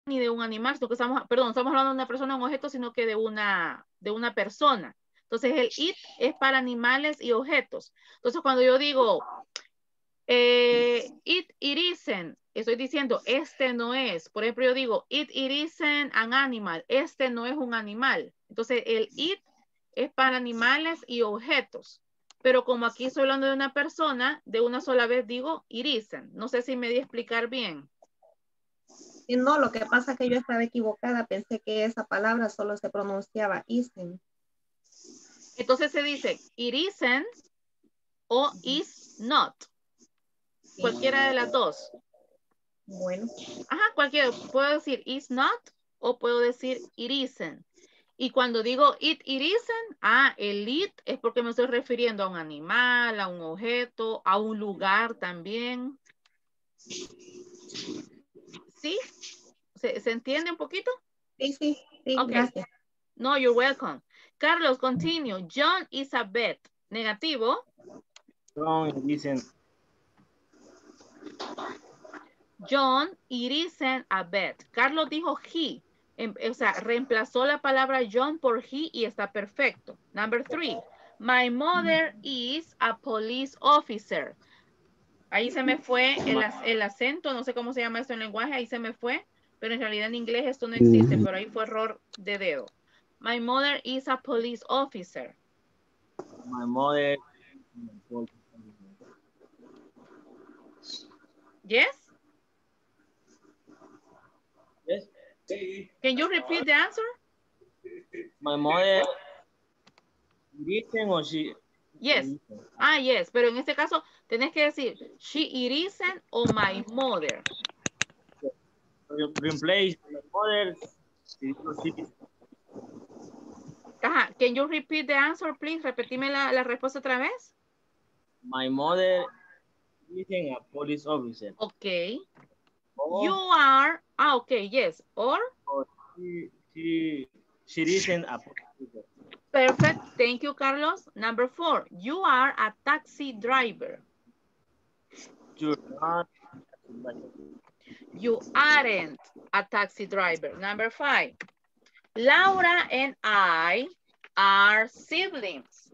ni de un animal, sino que estamos hablando de una persona, un objeto, sino que de una persona. Entonces el it es para animales y objetos. Entonces cuando yo digo it isn't, estoy diciendo este no es. Por ejemplo, yo digo it isn't an animal, este no es un animal. Entonces el it es para animales y objetos. Pero como aquí estoy hablando de una persona, de una sola vez digo it isn't. No sé si me di a explicar bien. Y no, lo que pasa es que yo estaba equivocada. Pensé que esa palabra solo se pronunciaba isn't. Entonces se dice it isn't o is not. Sí. Cualquiera de las dos. Bueno. Ajá, cualquiera. Puedo decir is not o puedo decir it isn't. Y cuando digo it isn't, el it es porque me estoy refiriendo a un animal, a un objeto, a un lugar también. ¿Sí? ¿Se entiende un poquito? Sí, Okay. Gracias. No, you're welcome. Carlos, continue. John is a vet. Negativo. John isn't. John, it isn't a vet. Carlos dijo he. O sea, reemplazó la palabra John por he y está perfecto. Number 3. My mother is a police officer. Ahí se me fue el acento, no sé cómo se llama esto en lenguaje, ahí se me fue, pero en realidad en inglés esto no existe, pero ahí fue error de dedo. My mother is a police officer. My mother. Yes? Yes. Can you repeat the answer? My mother. Isn't or she? Yes. Yes, pero en este caso tenés que decir she, it isn't o my mother. Replace my mother. Ajá. Can you repeat the answer, please? Repetime la respuesta otra vez. My mother isn't a police officer. Okay. Or, you are, okay, yes. Or she isn't a police officer. Perfect. Thank you, Carlos. Number 4. You are a taxi driver. You're not. You aren't a taxi driver. Number 5. Laura and I are siblings.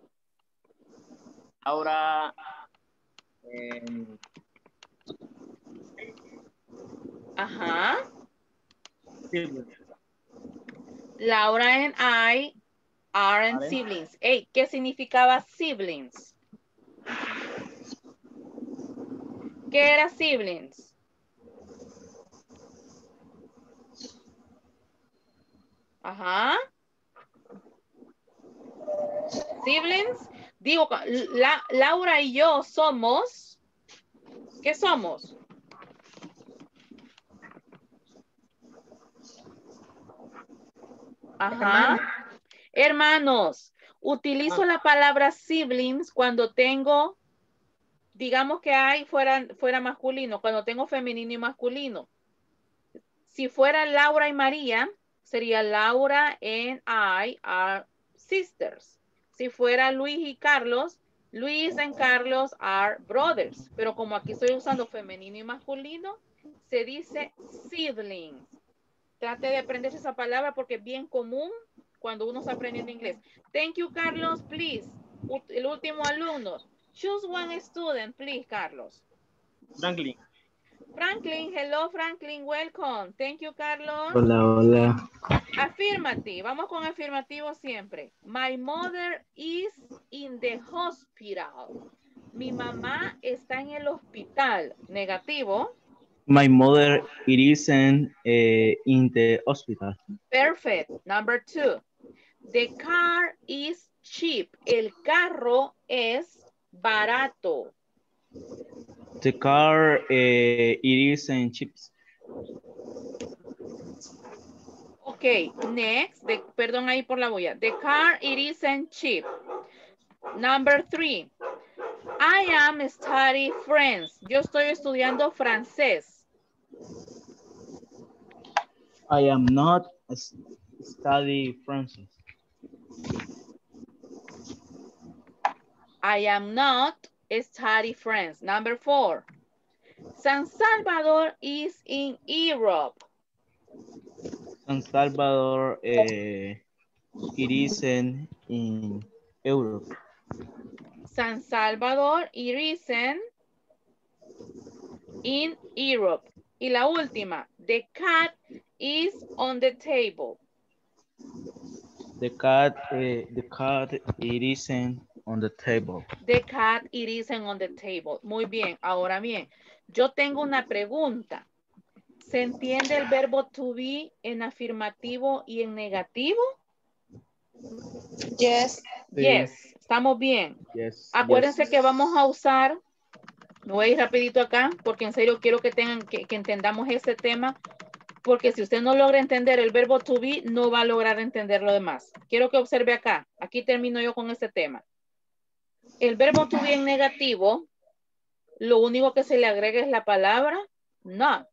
Laura and siblings. Laura and I aren't siblings. Hey, ¿qué significaba siblings? ¿Qué era siblings? Ajá. Siblings. Digo, Laura y yo somos. ¿Qué somos? Ajá. Hermanos. Utilizo la palabra siblings cuando tengo, digamos que hay fuera masculino, cuando tengo femenino y masculino. Si fuera Laura y María, sería Laura and I are sisters. Si fuera Luis y Carlos, Luis and Carlos are brothers. Pero como aquí estoy usando femenino y masculino, se dice siblings. Trate de aprenderse esa palabra porque es bien común cuando uno está aprendiendo inglés. Thank you, Carlos, please. El último alumno. Choose one student, please, Carlos. Franklin. Franklin, hello, Franklin, welcome. Thank you, Carlos. Hola, hola. Affirmative, vamos con afirmativo siempre. My mother is in the hospital. Mi mamá está en el hospital. Negativo. My mother it isn't in the hospital. Perfect. Number 2. The car is cheap. El carro es barato. The car it isn't cheap. Ok, next. Perdón ahí por la bulla. The car it isn't cheap. Number 3. I am studying French. Yo estoy estudiando francés. I am not studying French. I am not studying French. Number 4. San Salvador is in Europe. San Salvador, it isn't in Europe. San Salvador, it isn't in Europe. Y la última, the cat is on the table. The cat, it isn't on the table. The cat, it isn't on the table. Muy bien. Ahora bien, yo tengo una pregunta. ¿Se entiende el verbo to be en afirmativo y en negativo? Yes. Yes. Estamos bien. Yes. Acuérdense Yes. que vamos a usar, me voy a ir rapidito acá, porque en serio quiero que entendamos este tema, porque si usted no logra entender el verbo to be, no va a lograr entender lo demás. Quiero que observe acá. Aquí termino yo con este tema. El verbo to be en negativo, lo único que se le agrega es la palabra not.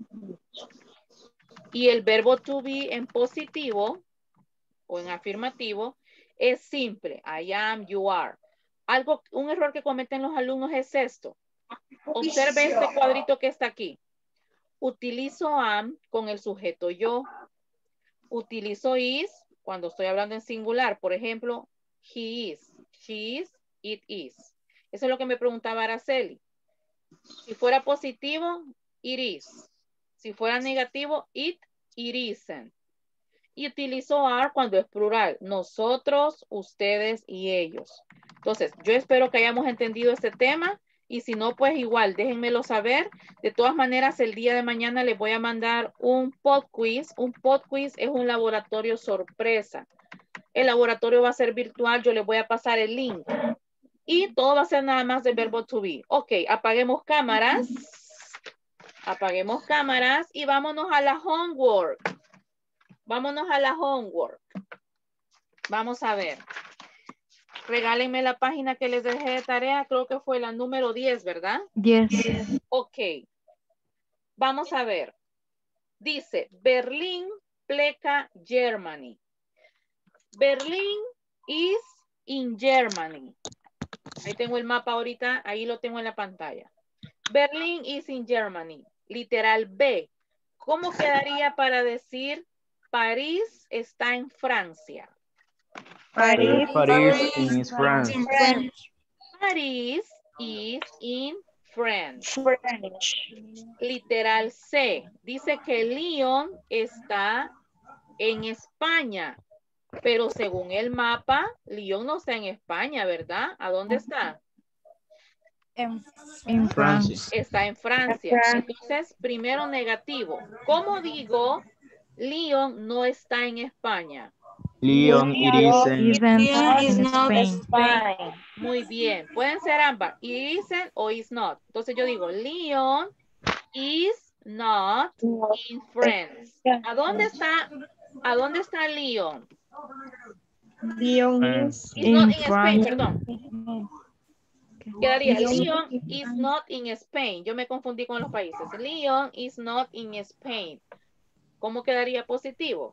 Y el verbo to be en positivo o en afirmativo es simple. I am, you are. Un error que cometen los alumnos es esto. Observe este cuadrito que está aquí. Utilizo am con el sujeto yo. Utilizo is cuando estoy hablando en singular. Por ejemplo, he is, she is, it is. Eso es lo que me preguntaba Araceli. Si fuera positivo, it is. Si fuera negativo, it isn't. Y utilizo are cuando es plural. Nosotros, ustedes y ellos. Entonces, yo espero que hayamos entendido este tema. Y si no, pues igual, déjenmelo saber. De todas maneras, el día de mañana les voy a mandar un pod quiz. Un pod quiz es un laboratorio sorpresa. El laboratorio va a ser virtual. Yo les voy a pasar el link. Y todo va a ser nada más del verbo to be. Ok, apaguemos cámaras. Apaguemos cámaras y vámonos a la homework. Vámonos a la homework. Vamos a ver. Regálenme la página que les dejé de tarea. Creo que fue la número 10, ¿verdad? 10. Ok. Vamos a ver. Dice, Berlín, Pleca, Germany. Berlín is in Germany. Ahí tengo el mapa ahorita. Ahí lo tengo en la pantalla. Berlín is in Germany. Literal B. ¿Cómo quedaría para decir París está en Francia? París is France. París is in France. Literal C. Dice que Lyon está en España. Pero según el mapa, Lyon no está en España, ¿verdad? ¿A dónde está? En Francia. Está en Francia. Entonces, primero negativo. ¿Cómo digo Lyon no está en España? Lyon, it isn't. Spain. Muy bien. Pueden ser ambas. It isn't o is not. Entonces yo digo Lyon is not in France. ¿A dónde está Lyon? Lyon Is not in Spain, France. perdón. Quedaría Lyon is not in Spain. Yo me confundí con los países. Lyon is not in Spain. ¿Cómo quedaría positivo?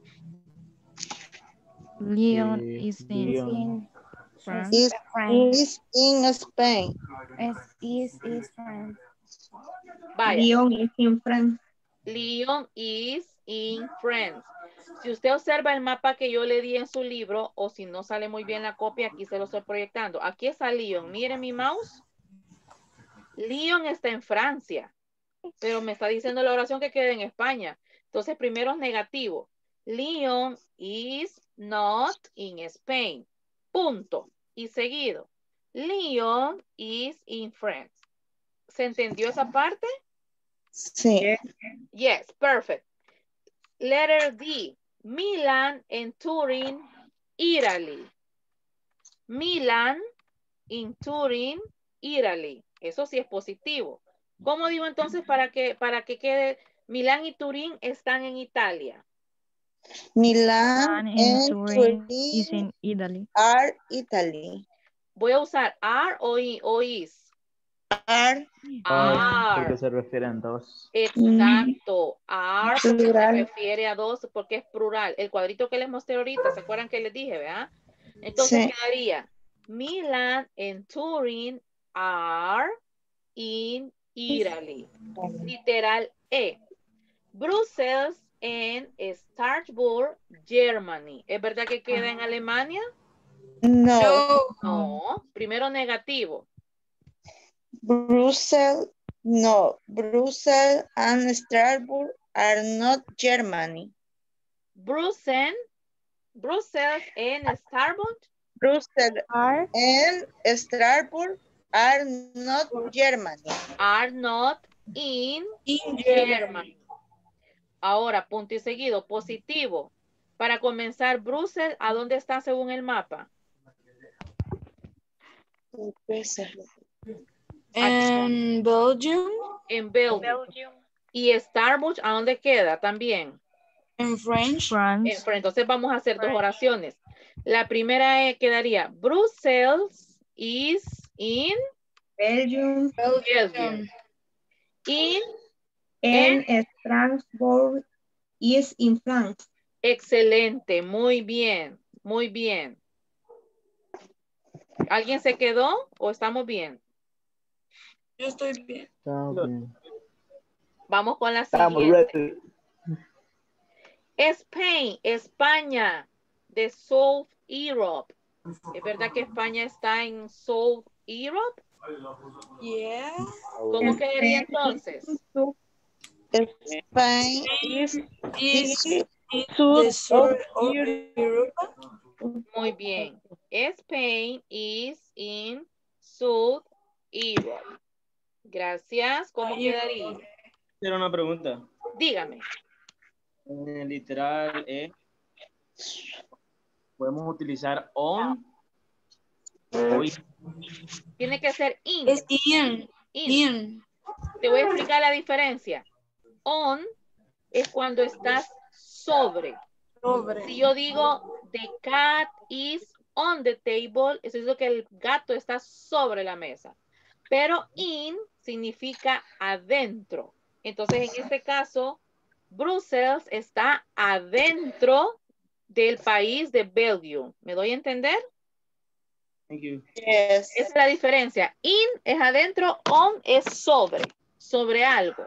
Lyon is in Lyon. France. is in Spain. Is France. Vaya. Lyon is in France. Lyon is in France. Si usted observa el mapa que yo le di en su libro, o si no sale muy bien la copia, aquí se lo estoy proyectando. Aquí está Lyon. Miren mi mouse. Lyon está en Francia, pero me está diciendo la oración que queda en España. Entonces, primero es negativo. Lyon is not in Spain. Punto. Y seguido. Lyon is in France. ¿Se entendió esa parte? Sí. Yes, perfect. Letter D. Milan and Turin, Italy. Milan in Turin, Italy. Eso sí es positivo. ¿Cómo digo entonces para que quede Milán y Turín están en Italia? Milan and Turin is Turin in Italy. are Italy. Voy a usar are o is. Are. Porque se refieren dos. Exacto. Are porque se Plural. refiere a dos porque es plural. El cuadrito que les mostré ahorita, ¿se acuerdan que les dije, verdad? Entonces Sí. quedaría Milan and Turin are in Italy. Literal E. Brussels en Strasbourg, Germany. ¿Es verdad que queda en Alemania? No. No. Primero negativo. Brussels, no. Brussels and Strasbourg are not Germany. Brussels en Strasbourg. Brussels Are and Strasbourg are not Germany. Are not in Germany. Ahora, punto y seguido, positivo. Para comenzar, Brussels, ¿a dónde está según el mapa? En Belgium. En Belgium. ¿Y Starbucks a dónde queda también? En French. France. Entonces vamos a hacer dos oraciones. La primera quedaría, Brussels is in Belgium. Belgium. En Strasbourg is in France. Excelente, muy bien, muy bien. ¿Alguien se quedó o estamos bien? Yo estoy bien. Vamos con la Estamos siguiente. ready. Spain, España, de South Europe. ¿Es verdad que España está en South Europe? Yeah. ¿Cómo quedaría entonces? Spain Is is the sur of Europa. Muy bien. Spain is in South Europe. Gracias. ¿Cómo quedaría? Hacer una pregunta. Dígame. En el literal podemos utilizar on o in. Tiene que ser in. Es in. In. Te voy a explicar la diferencia. On es cuando estás sobre. Sobre. Si yo digo the cat is on the table, eso es lo que el gato está sobre la mesa. Pero in significa adentro. Entonces, en este caso, Brussels está adentro del país de Belgium. ¿Me doy a entender? Thank you. yes. Esa es la diferencia. In es adentro, on es sobre algo.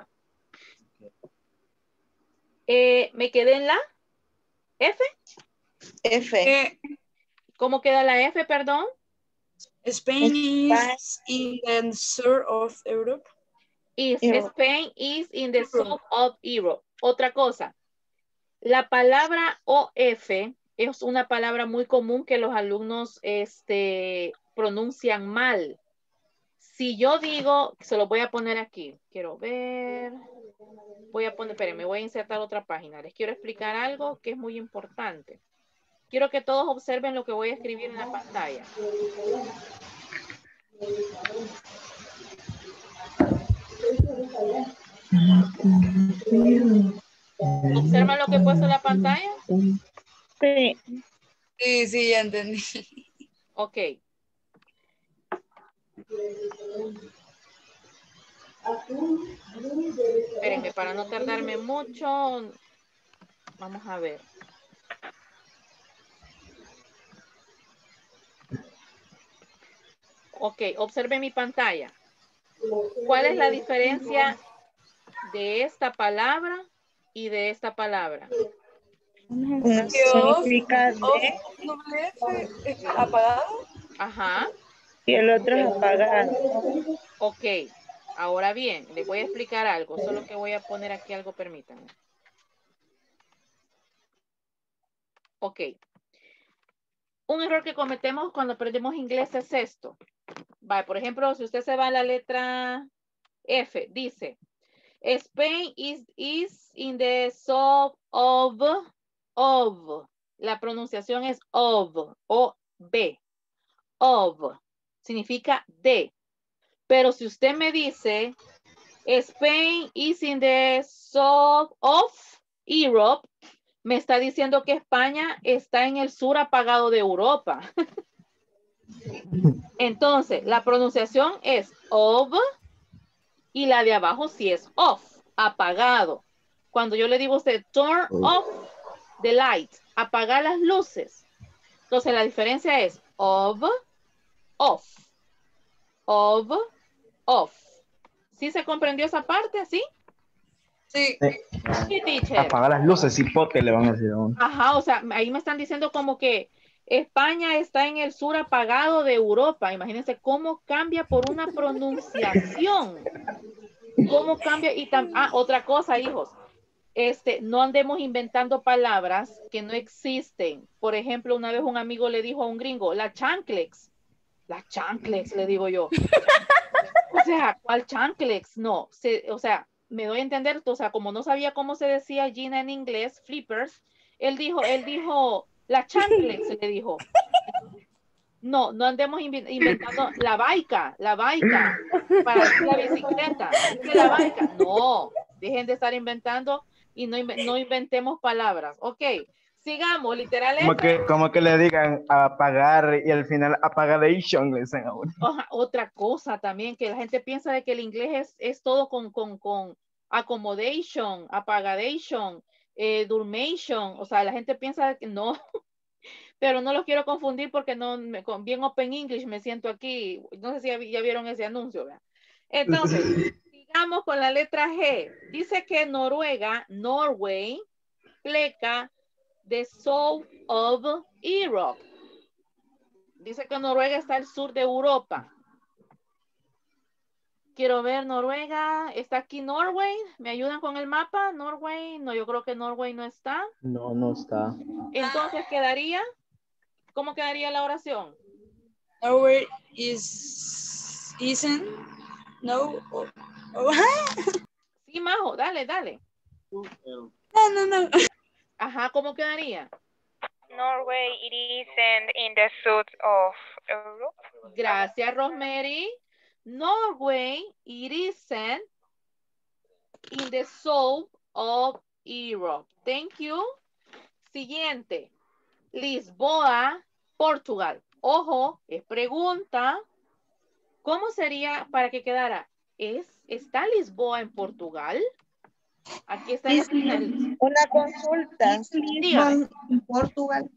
¿Me quedé en la F? F. ¿Cómo queda la F, perdón? Spain is in the sur of Europe. Europe. Spain is in the south of Europe. Otra cosa. La palabra OF es una palabra muy común que los alumnos pronuncian mal. Si yo digo, se lo voy a poner aquí. Quiero ver. Voy a poner, espérenme, voy a insertar otra página. Les quiero explicar algo que es muy importante. Quiero que todos observen lo que voy a escribir en la pantalla. ¿Observan lo que he puesto en la pantalla? Sí. Sí, ya entendí. Ok. Espérenme, para no tardarme mucho. Vamos a ver. Ok, observe mi pantalla. ¿Cuál es la diferencia de esta palabra y de esta palabra? Una significa de WF apagado. Ajá. y el otro es apagado. Ok. Ahora bien, les voy a explicar algo. Solo que voy a poner aquí algo, permítanme. Ok. Un error que cometemos cuando aprendemos inglés es esto. Vale, por ejemplo, si usted se va a la letra F, dice, Spain is in the south of. La pronunciación es of, O-B. Of. Significa de. Pero si usted me dice, Spain is in the south of Europe, me está diciendo que España está en el sur apagado de Europa. Entonces, la pronunciación es of y la de abajo sí es off, apagado. Cuando yo le digo a usted, turn off the light, apagar las luces. Entonces, la diferencia es of, off. Of, off. ¿Sí se comprendió esa parte así? Sí. Sí, teacher. Apagar las luces, cipote, le van a decir a uno. Ajá, o sea, ahí me están diciendo como que España está en el sur apagado de Europa. Imagínense cómo cambia por una pronunciación. ¿Cómo cambia? Y otra cosa, hijos. No andemos inventando palabras que no existen. Por ejemplo, una vez un amigo le dijo a un gringo, la chanclex. La chanclex, le digo yo. O sea, ¿cuál chanclex? No, o sea, me doy a entender, o sea, como no sabía cómo se decía Gina en inglés, flippers, él dijo, la chanclex, le dijo. No, no andemos inventando la baica, para decir la bicicleta, dice la baica. No, dejen de estar inventando y no inventemos palabras. Ok, sigamos, literal. Como que le digan apagar y al final apagadation le dicen a uno. Otra cosa también, que la gente piensa de que el inglés es todo con accommodation, apagadation, durmation, o sea, la gente piensa que no, pero no los quiero confundir porque bien Open English me siento aquí, no sé si ya vieron ese anuncio, ¿verdad? Entonces, sigamos con la letra G. Dice que Norway, pleca the south of Europe. Dice que Noruega está al sur de Europa. Quiero ver Noruega. ¿Está aquí Norway? ¿Me ayudan con el mapa? Norway. No, yo creo que Norway no está. No, no está. Entonces quedaría. ¿Cómo quedaría la oración? Norway isn't. No. Sí, Majo, dale. No. Ajá, ¿cómo quedaría? Norway, it isn't in the south of Europe. Gracias, Rosemary. Norway, it isn't in the south of Europe. Thank you. Siguiente. Lisboa, Portugal. Ojo, es pregunta. ¿Cómo sería para que quedara? ¿Está Lisboa en Portugal? Aquí está en el final. Una consulta. Dígame. En Portugal.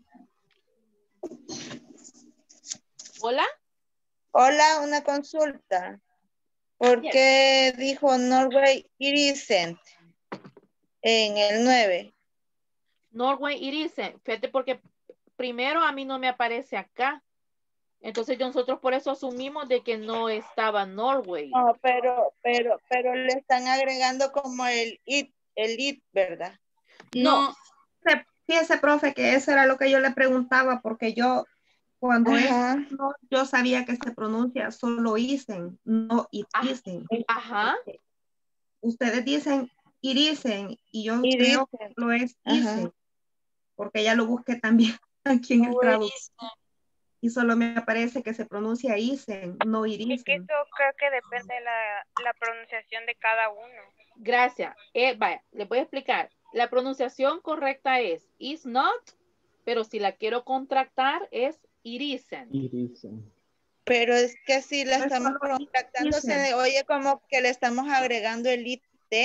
¿Hola? Hola, una consulta. ¿Por qué dijo Norway it isn't en el 9? Norway it isn't. Fíjate, porque primero a mí no me aparece acá. Entonces nosotros por eso asumimos de que no estaba Norway. No, pero le están agregando como el it, ¿verdad? No. Fíjese, profe, que eso era lo que yo le preguntaba, porque yo, cuando yo sabía que se pronuncia solo isen, no it isen. Ajá. Ustedes dicen it isen, y yo creo que lo es isen, porque ya lo busqué también aquí en el traductor. Y solo me aparece que se pronuncia isen, no it isen. Es que eso creo que depende de la pronunciación de cada uno. Gracias. Vaya, les voy a explicar. La pronunciación correcta es is not, pero si la quiero contractar es it isn't. It isn't. Pero es que si la estamos contractando, se oye como que le estamos agregando el it.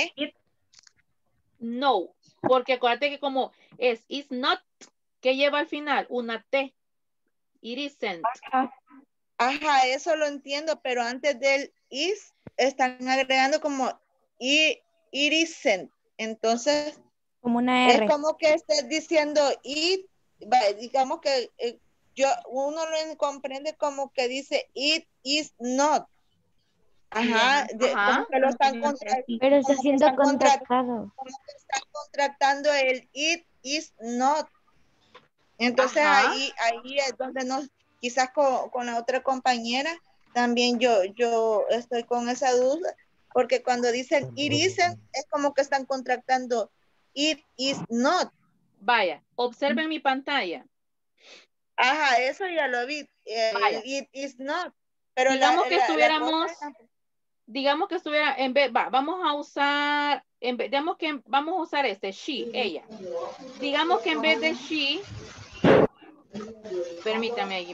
No, porque acuérdate que como es is not, ¿qué lleva al final? Una T. It isn't. Ajá, eso lo entiendo, pero antes del is están agregando como it isn't. Entonces, como una R. Es como que estés diciendo it, digamos que uno lo comprende como que dice it is not. Ajá, como que lo están contractando. Pero está siendo contractado. Como que están contractando el it is not. Entonces ahí es donde quizás con la otra compañera también yo estoy con esa duda, porque cuando dicen it isn't es como que están contractando it is not. Vaya, observen mi pantalla. Ajá, eso ya lo vi. It is not. Pero digamos que estuviera en vez, vamos a usar, vamos a usar she, ella. Digamos que en vez de she, permítame.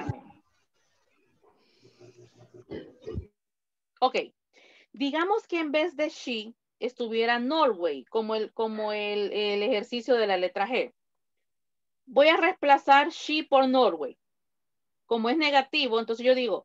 Ok, digamos que en vez de she estuviera Norway, como el ejercicio de la letra G. Voy a reemplazar she por Norway. Como es negativo, entonces yo digo,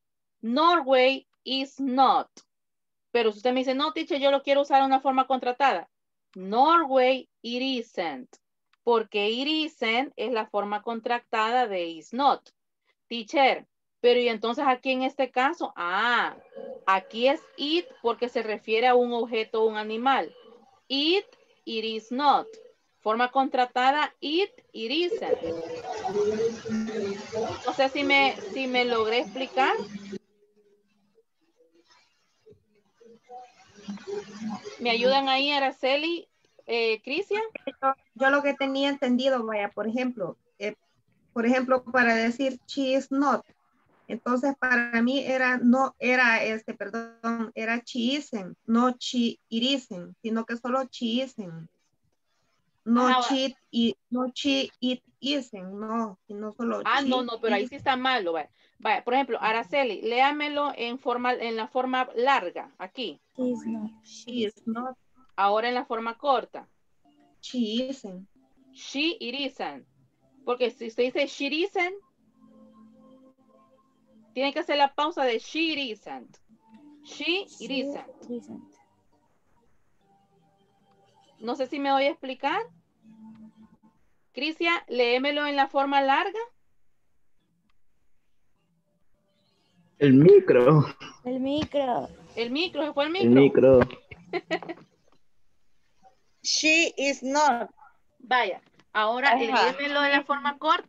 Norway is not. Pero si usted me dice, no, teacher, yo lo quiero usar de una forma contratada. Norway, it isn't. Porque it isn't es la forma contractada de is not. Teacher, pero y entonces aquí en este caso, aquí es it porque se refiere a un objeto o un animal. It is not. Forma contratada, it isn't. No sé si me logré explicar. ¿Me ayudan ahí, Araceli, Crisia? Yo lo que tenía entendido, vaya, por ejemplo, para decir she is not, entonces para mí era she isn't, no she it isn't, sino que solo she isn't. No she it isn't, no, sino solo no, pero ahí sí está malo, vaya. Vaya, por ejemplo, Araceli, léamelo en la forma larga, aquí. She is not. Ahora en la forma corta. She isn't. She it isn't. Porque si usted dice she isn't, tiene que hacer la pausa de she it isn't. She it isn't. No sé si me voy a explicar. Crisia, léemelo en la forma larga. El micro. El micro. El micro, ¿se fue el micro? El micro. She is not. Vaya, ahora léemelo en la forma corta.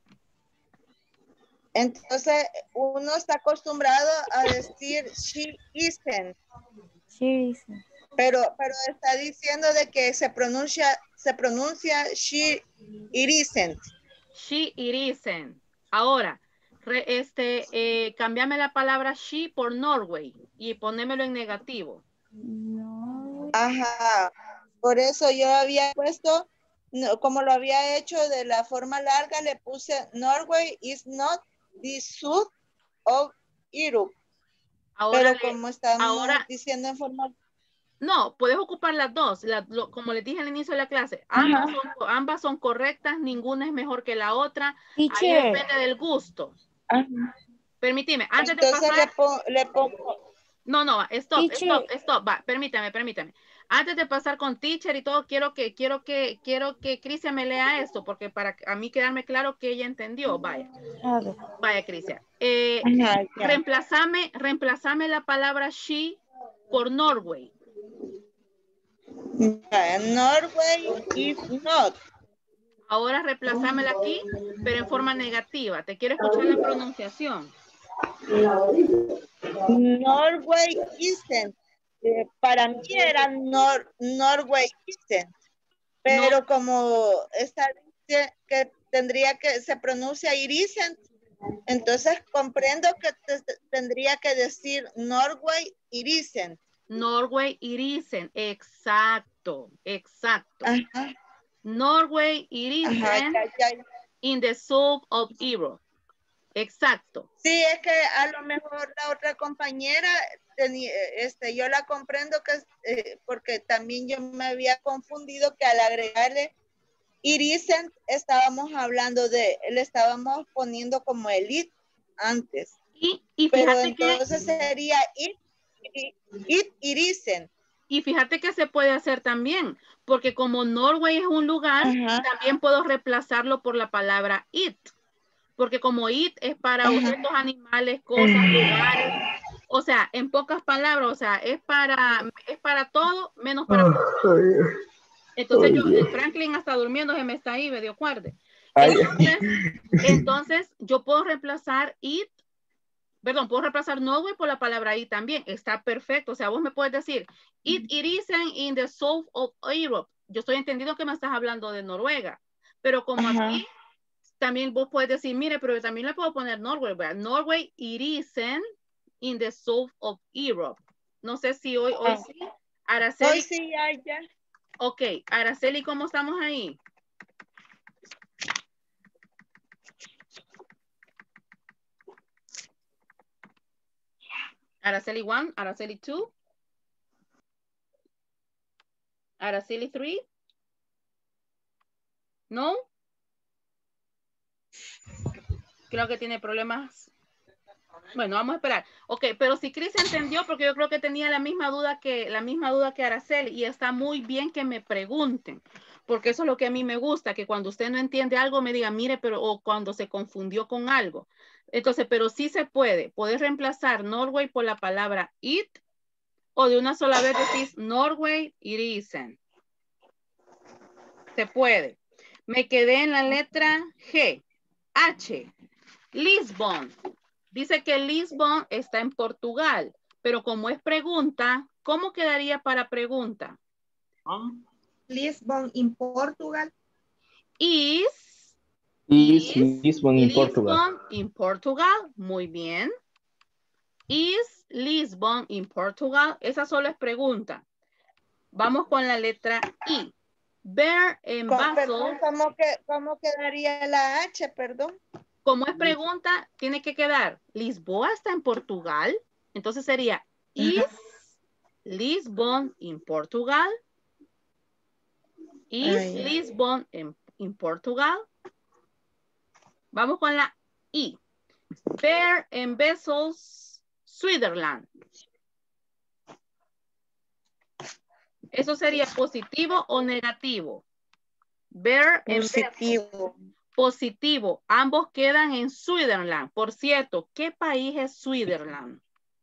Entonces, uno está acostumbrado a decir she isn't. She isn't. Pero está diciendo de que se pronuncia she it isn't. She it isn't. Ahora, cambiame la palabra she por Norway y ponémelo en negativo. No. Ajá. Por eso yo había puesto, como lo había hecho de la forma larga, le puse Norway is not the south of Europe. Ahora, pero como estamos diciendo en forma... No, puedes ocupar las dos. Como les dije al inicio de la clase, ambas son correctas, ninguna es mejor que la otra. Ahí depende del gusto. Permíteme, antes de pasar... le pongo... No, stop. Va, permítame. Antes de pasar con teacher y todo, quiero que Crisia me lea esto, porque para a mí quedarme claro que ella entendió. Vaya. Vaya, Crisia. Reemplazame la palabra she por Norway. Norway is not. Ahora reemplazámela aquí, pero en forma negativa. Te quiero escuchar la pronunciación. Norway isn't. Para mí era Norway isn't. Pero como está que tendría que se pronuncia it isn't, entonces comprendo que tendría que decir Norway it isn't. Norway it isn't. Exacto. Ajá. Norway it isn't in the south of Europe. Exacto. Sí, es que a lo mejor la otra compañera tenía, yo la comprendo que porque también yo me había confundido que al agregarle it isn't estábamos hablando le estábamos poniendo como el it antes. Y pero entonces sería it isn't. Y fíjate que se puede hacer también, porque como Norway es un lugar, también puedo reemplazarlo por la palabra it. Porque como it es para objetos, animales, cosas, lugares. O sea, en pocas palabras, o sea, es para todo, menos para... Entonces Franklin hasta durmiendo se me está ahí, medio cuarde. Entonces, yo puedo reemplazar it, puedo reemplazar Norway por la palabra it también. Está perfecto. O sea, vos me puedes decir, it isn't in the south of Europe. Yo estoy entendiendo que me estás hablando de Noruega. Pero como aquí, también vos puedes decir, mire, pero yo también le puedo poner Norway. ¿Verdad? Norway, it isn't in the south of Europe. No sé si hoy sí. Araceli. Hoy sí, ya. Ok, Araceli, ¿cómo estamos ahí? Araceli 1, Araceli 2, Araceli 3. ¿No? Creo que tiene problemas Bueno, vamos a esperar. Ok, pero si Cris entendió, porque yo creo que tenía la misma duda que Araceli, y está muy bien que me pregunten, porque eso es lo que a mí me gusta, que cuando usted no entiende algo me diga, mire, pero o cuando se confundió con algo. Entonces, pero sí se puede. Puedes reemplazar Norway por la palabra it, o de una sola vez decís Norway, it isn't. Se puede. Me quedé en la letra G. H. Lisbon. Dice que Lisbon está en Portugal, pero como es pregunta, ¿cómo quedaría para pregunta? Lisbon in Portugal. Is Lisbon in Portugal. Lisbon in Portugal. Muy bien. Is Lisbon in Portugal. Esa solo es pregunta. Vamos con la letra I. Bear en vaso. ¿Cómo quedaría la H, perdón? Como es pregunta, tiene que quedar Lisboa está en Portugal. Entonces sería is Lisbon in Portugal. Is Lisbon in Portugal. Vamos con la I. Bear and vessels, Switzerland. ¿Eso sería positivo o negativo? Bear and Positivo. Positivo. Ambos quedan en Switzerland. Por cierto, ¿qué país es Switzerland?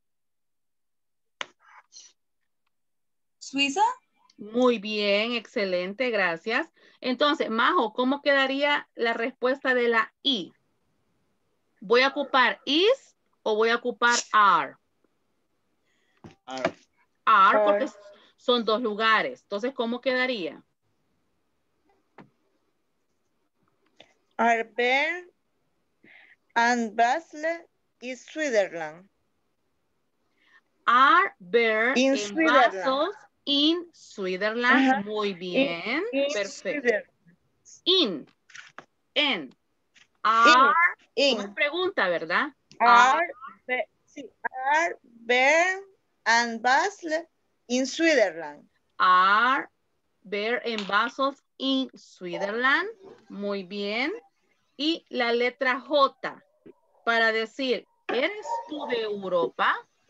Suiza. Muy bien, excelente, gracias. Entonces, Majo, ¿cómo quedaría la respuesta de la I? ¿Voy a ocupar is o voy a ocupar are? Are, porque son dos lugares. Entonces, ¿cómo quedaría? Are Bern and Basel is Switzerland. Are Bear In en Switzerland. vasos in Switzerland. Ajá. Muy bien. In Perfecto. Switzerland. In. En. Are. In. ¿Cómo es pregunta, verdad? Are Bern and Basel in Switzerland. Are Bear en vasos in Switzerland. Muy bien. Y la letra J para decir, ¿eres tú de Europa?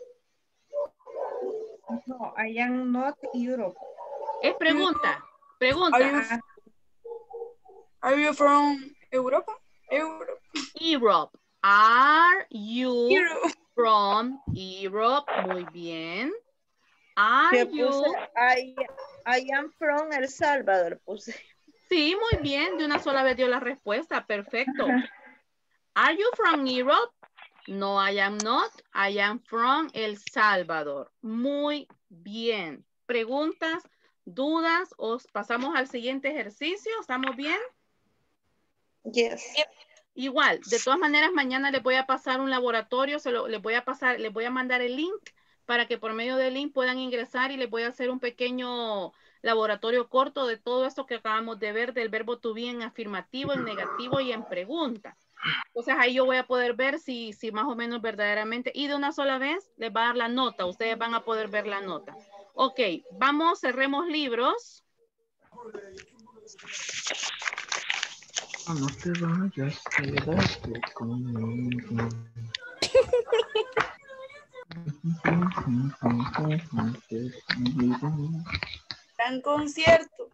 No, I am not Europe. Es pregunta. Pregunta. Are you from Europa? Europe. Are you from Europe? Muy bien. Are you? I am from El Salvador. Puse. Sí, muy bien. De una sola vez dio la respuesta. Perfecto. Are you from Europe? No, I am not. I am from El Salvador. Muy bien. ¿Preguntas, dudas o pasamos al siguiente ejercicio? ¿Estamos bien? Yes. Igual, de todas maneras, mañana les voy a pasar un laboratorio, les voy a mandar el link para que por medio del link puedan ingresar y les voy a hacer un pequeño laboratorio corto de todo esto que acabamos de ver del verbo to be en afirmativo, en negativo y en pregunta. Entonces ahí yo voy a poder ver si más o menos verdaderamente, y de una sola vez les va a dar la nota, ustedes van a poder ver la nota. Ok, vamos, cerremos libros. No te vayas, quédate conmigo. Gran concierto.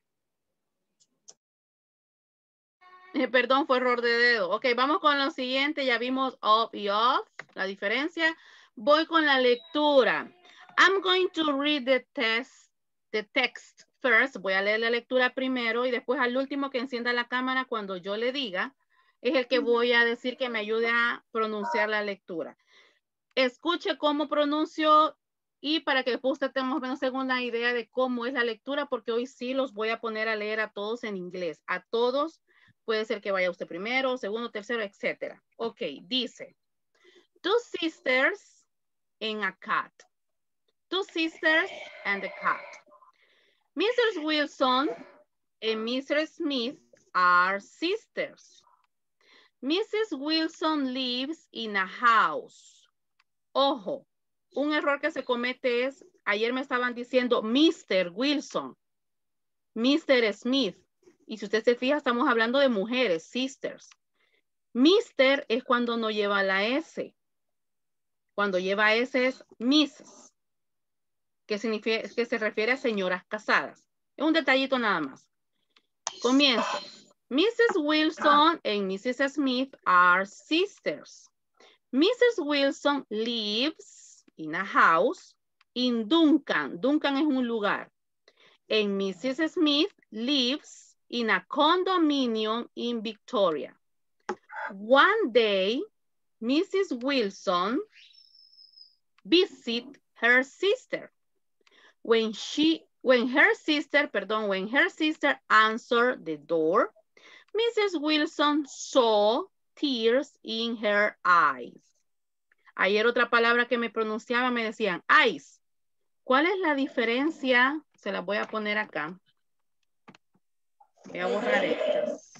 Perdón, fue error de dedo. Ok, vamos con lo siguiente. Ya vimos of y off, la diferencia. Voy con la lectura. I'm going to read the text first. Voy a leer la lectura primero y después al último que encienda la cámara cuando yo le diga es el que voy a decir que me ayude a pronunciar la lectura. Escuche cómo pronuncio y para que después usted tenga más o menos una idea de cómo es la lectura, porque hoy sí los voy a poner a leer a todos en inglés. A todos. Puede ser que vaya usted primero, segundo, tercero, etc. Ok, dice. Two sisters and a cat. Two sisters and a cat. Mrs. Wilson and Mrs. Smith are sisters. Mrs. Wilson lives in a house. Ojo, un error que se comete es, ayer me estaban diciendo Mr. Wilson, Mr. Smith. Y si usted se fija, estamos hablando de mujeres, sisters. Mister es cuando no lleva la S. Cuando lleva S es Mrs. Que significa, que se refiere a señoras casadas. Es un detallito nada más. Comienzo. Mrs. Wilson and Mrs. Smith are sisters. Mrs. Wilson lives in a house in Duncan. Duncan es un lugar. And Mrs. Smith lives in a condominium in Victoria. One day, Mrs. Wilson visit her sister. When her sister answered the door, Mrs. Wilson saw tears in her eyes. Ayer otra palabra que me pronunciaba me decían eyes. ¿Cuál es la diferencia? Se las voy a poner acá. Voy a borrar estas.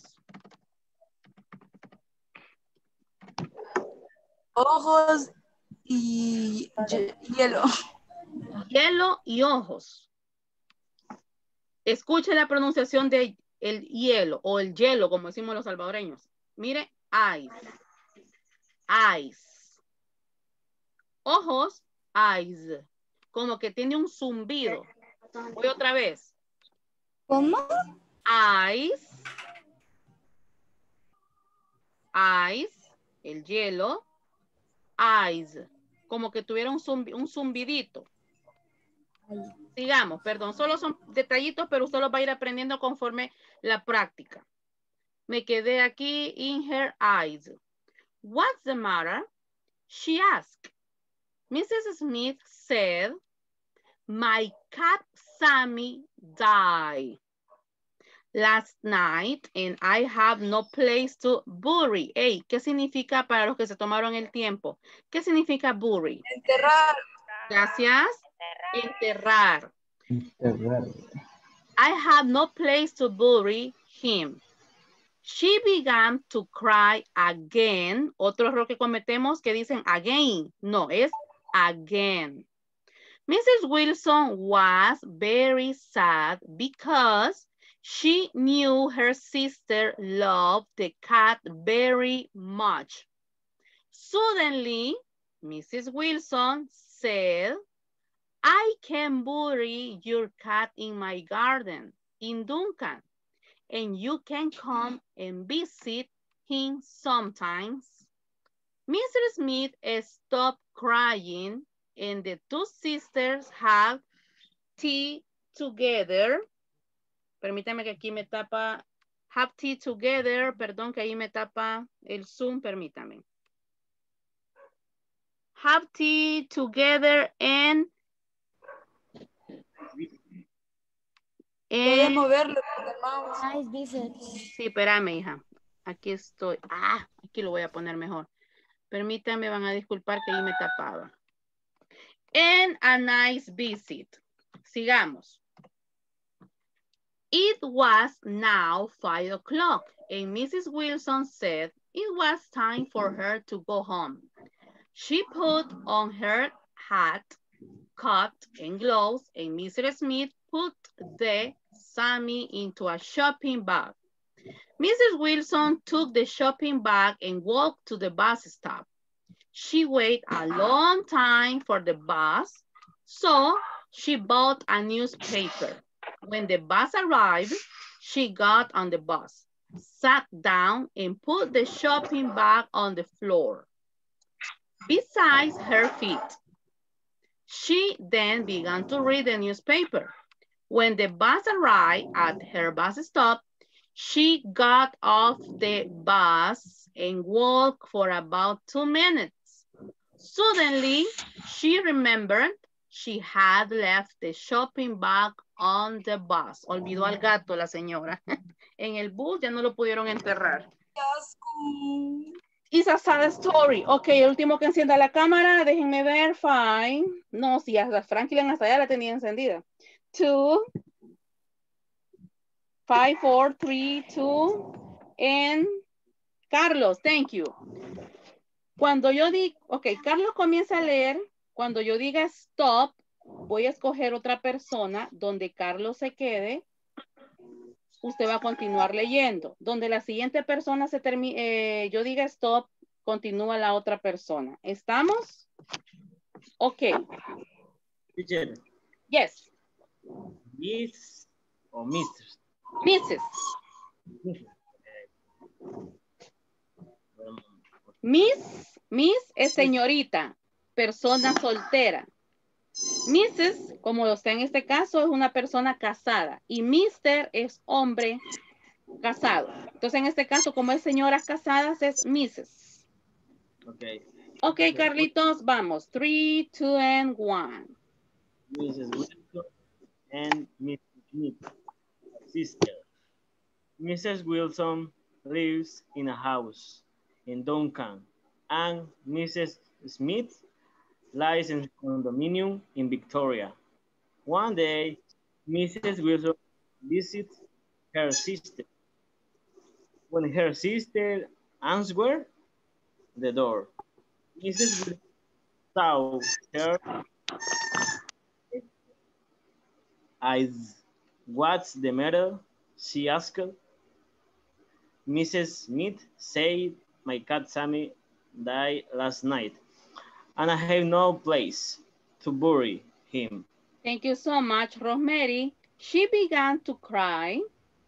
Ojos y hielo. Hielo y ojos. Escuche la pronunciación de el hielo o el hielo, como decimos los salvadoreños. Mire, eyes. Eyes. Ojos, eyes. Como que tiene un zumbido. Voy otra vez. ¿Cómo? Eyes. Eyes. El hielo. Eyes. Como que tuviera un zumbidito. Sigamos, perdón. Solo son detallitos, pero usted los va a ir aprendiendo conforme la práctica. Me quedé aquí in her eyes. What's the matter? She asked. Mrs. Smith said, my cat Sammy died last night and I have no place to bury. Hey, ¿qué significa para los que se tomaron el tiempo? ¿Qué significa bury? Enterrar. Gracias. Enterrar. Enterrar. I have no place to bury him. She began to cry again. Otro error que cometemos que dicen again. No, es again. Mrs. Wilson was very sad because she knew her sister loved the cat very much. Suddenly, Mrs. Wilson said, I can bury your cat in my garden in Duncan, and you can come and visit him sometimes. Mrs. Smith stopped crying, and the two sisters had tea together. Permítame que aquí me tapa, have tea together, perdón que ahí me tapa el Zoom, permítame. Have tea together and Puedes moverlo con el mouse. Nice visit. Sí, espérame, hija. Aquí estoy. Ah, aquí lo voy a poner mejor. Permítanme, van a disculpar que ahí me tapaba. And a nice visit. Sigamos. It was now 5 o'clock, and Mrs. Wilson said it was time for her to go home. She put on her hat, coat, and gloves, and Mrs. Smith put the Sammy into a shopping bag. Mrs. Wilson took the shopping bag and walked to the bus stop. She waited a long time for the bus, so she bought a newspaper. When the bus arrived, she got on the bus, sat down, and put the shopping bag on the floor beside her feet. She then began to read the newspaper. When the bus arrived at her bus stop, she got off the bus and walked for about 2 minutes. Suddenly, she remembered she had left the shopping bag on the bus. Olvidó al gato la señora. En el bus ya no lo pudieron enterrar. It's a sad story. Ok, el último que encienda la cámara, déjenme ver. Fine. No, si hasta Franklin hasta allá la tenía encendida. 2, 5, 4, 3, 2, and Carlos, thank you. Cuando yo diga, ok, Carlos comienza a leer. Cuando yo diga stop, voy a escoger otra persona donde Carlos se quede. Usted va a continuar leyendo. Donde la siguiente persona se termine, yo diga stop, continúa la otra persona. ¿Estamos? Okay. Teacher. Yes. Miss or Mrs. Mrs. Miss es señorita, persona soltera. Mrs, como está en este caso, es una persona casada. Y Mr es hombre casado. Entonces, en este caso, como es señoras casadas, es Mrs. Okay. Ok, Carlitos, vamos. 3, 2, and 1. Mrs. Wilson and Mrs. Smith, sister. Mrs. Wilson lives in a house in Duncan, and Mrs. Smith lives in a condominium in Victoria. One day, Mrs. Wilson visits her sister. When her sister answered the door, Mrs. Wilson saw her eyes. What's the matter? She asked. Mrs. Smith said, my cat Sammy died last night, and I have no place to bury him. Thank you so much, Rosemary. She began to cry.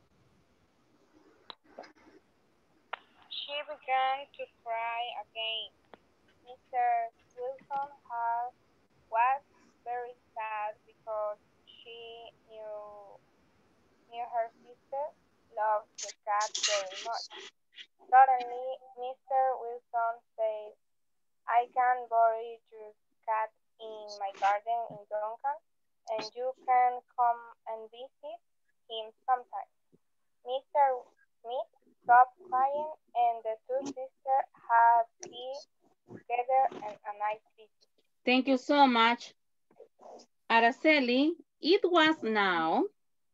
She began to cry again. Mr. Wilson was very sad because she knew her sister loved the cat very much. Suddenly, Mr. Wilson said, I can bury your cat in my garden in Duncan, and you can come and visit him sometime. Mr. Smith stopped crying, and the two sisters had tea together and a nice visit. Thank you so much, Araceli. It was now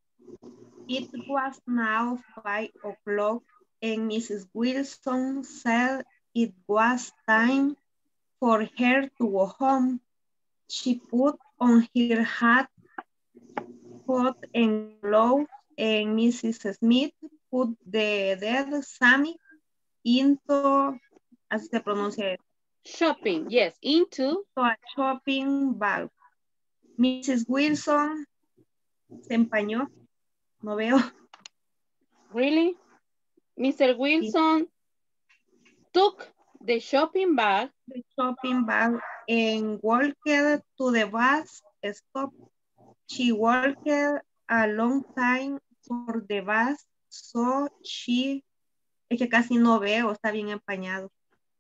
5 o'clock, and Mrs. Wilson said it was time for her to go home. She put on her hat, coat, and gloves, and Mrs. Smith put the dead Sammy into, así se pronuncia eso. Shopping, yes, into A shopping bag. Mrs. Wilson se empañó, no veo. Really? Mr. Wilson took the shopping bag. The shopping bag and walked to the bus stop. She walked a long time for the bus, so she... Es que casi no veo, está bien empañado.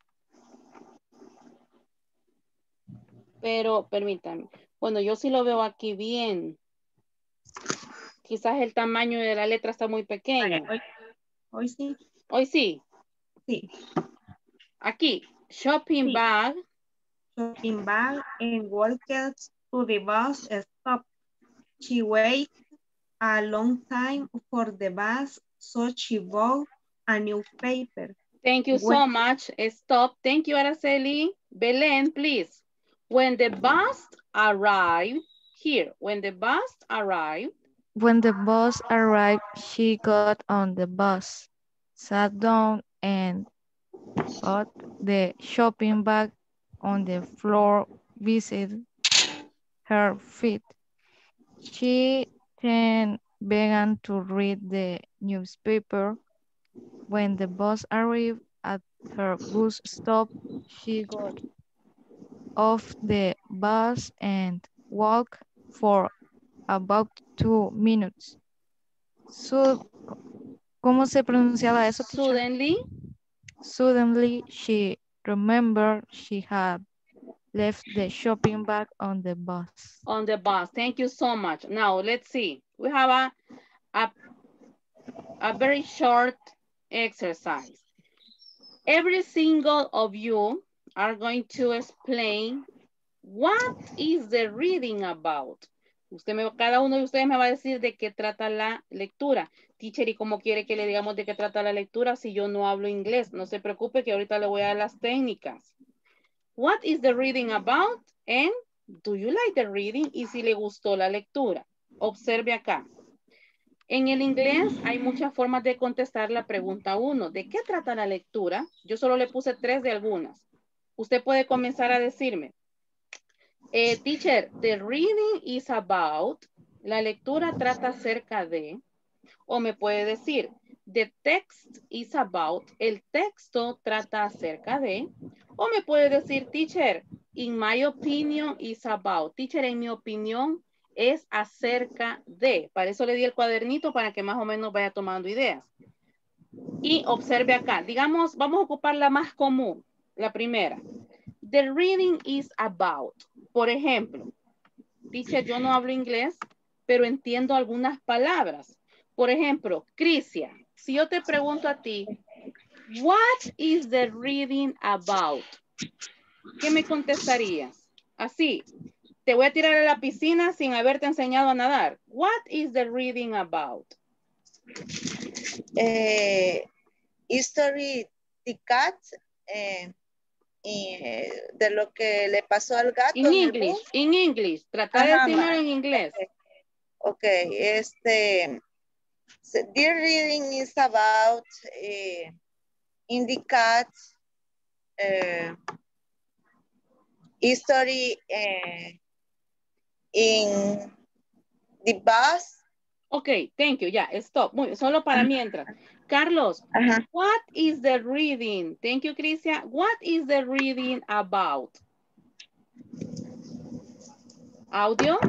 Pero, permítanme. Bueno, yo sí lo veo aquí bien. Quizás el tamaño de la letra está muy pequeño. Hoy sí. Hoy sí. Sí. Aquí, shopping Sí. bag. Shopping bag and walked to the bus stop. She waited a long time for the bus, so she bought a newspaper. Thank you so much. Stop. Thank you, Araceli. Belen, please. When the bus arrived here, when the bus arrived. When the bus arrived, she got on the bus, sat down, and put the shopping bag on the floor beside her feet. She then began to read the newspaper. When the bus arrived at her bus stop, she got off the bus and walked for about 2 minutes. ¿Cómo se pronunciaba eso, teacher? Suddenly, she remembered she had left the shopping bag on the bus. On the bus. Thank you so much. Now, let's see. We have a very short exercise. Every single of you are going to explain what is the reading about. Cada uno de ustedes me va a decir de qué trata la lectura. Teacher, ¿y cómo quiere que le digamos de qué trata la lectura si yo no hablo inglés? No se preocupe que ahorita le voy a dar las técnicas. What is the reading about? And do you like the reading? Y si le gustó la lectura. Observe acá. En el inglés hay muchas formas de contestar la pregunta 1. ¿De qué trata la lectura? Yo solo le puse 3 de algunas. Usted puede comenzar a decirme. Teacher, the reading is about, la lectura trata acerca de, o me puede decir, the text is about, el texto trata acerca de, o me puede decir, teacher, in my opinion is about, teacher, en mi opinión es acerca de. Para eso le di el cuadernito para que más o menos vaya tomando ideas. Y observe acá, digamos, vamos a ocupar la más común, la primera. The reading is about. Por ejemplo, teacher, yo no hablo inglés, pero entiendo algunas palabras. Por ejemplo, Crisia, si yo te pregunto a ti, what is the reading about? ¿Qué me contestarías? Así, te voy a tirar a la piscina sin haberte enseñado a nadar. What is the reading about? History the cat, de lo que le pasó al gato In English. Trata de decirlo en inglés. Ok, the reading is about in the cat history in the bus. Ok, thank you. Ya, stop. Muy, solo para mientras. Carlos, what is the reading? Thank you, Crisia. What is the reading about? Audio?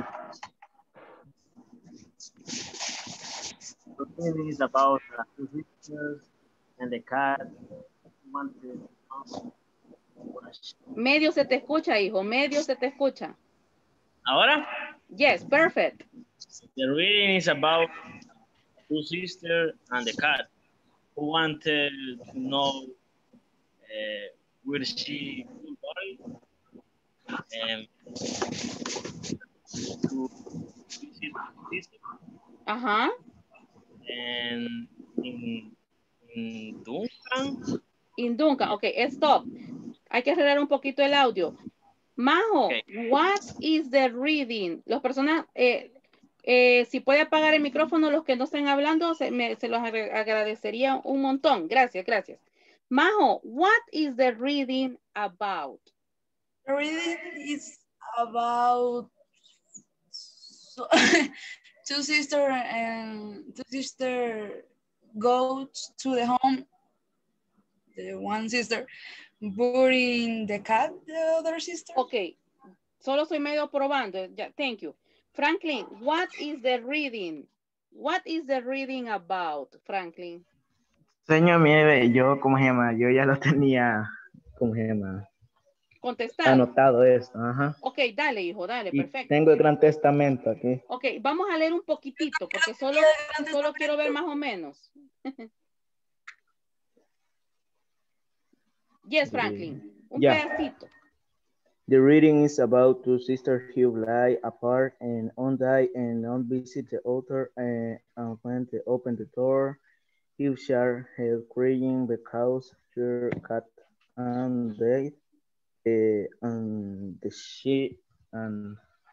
The reading is about two sisters and the cat. Medio se te escucha, hijo. Medio se te escucha. ¿Ahora? Yes, perfect. The reading is about two sisters and the cat who wanted to know where she could go and to visit her sister. And in Duncan. In Duncan, ok, stop. Hay que arreglar un poquito el audio. Majo, okay. What is the reading? Las personas, si puede apagar el micrófono, los que no estén hablando, se los agradecería un montón. Gracias, gracias. Majo, what is the reading about? The reading is about two sisters go to the home. The one sister burying the cat, the other sister. Okay, solo soy medio probando. Yeah, thank you. Franklin, what is the reading? What is the reading about, Franklin? Señor Mieve, yo, ¿cómo se llama? Yo ya lo tenía, ¿cómo se llama? Contestado. Anotado esto, ajá. Ok, dale, hijo, dale, Y perfecto. tengo el Gran Testamento aquí. Ok, vamos a leer un poquitito, porque solo quiero ver más o menos. Yes, Franklin, un pedacito. The reading is about two sisters who lie apart and one die and one visit the altar and when they open the door, he share her crying because her cat and died and the she and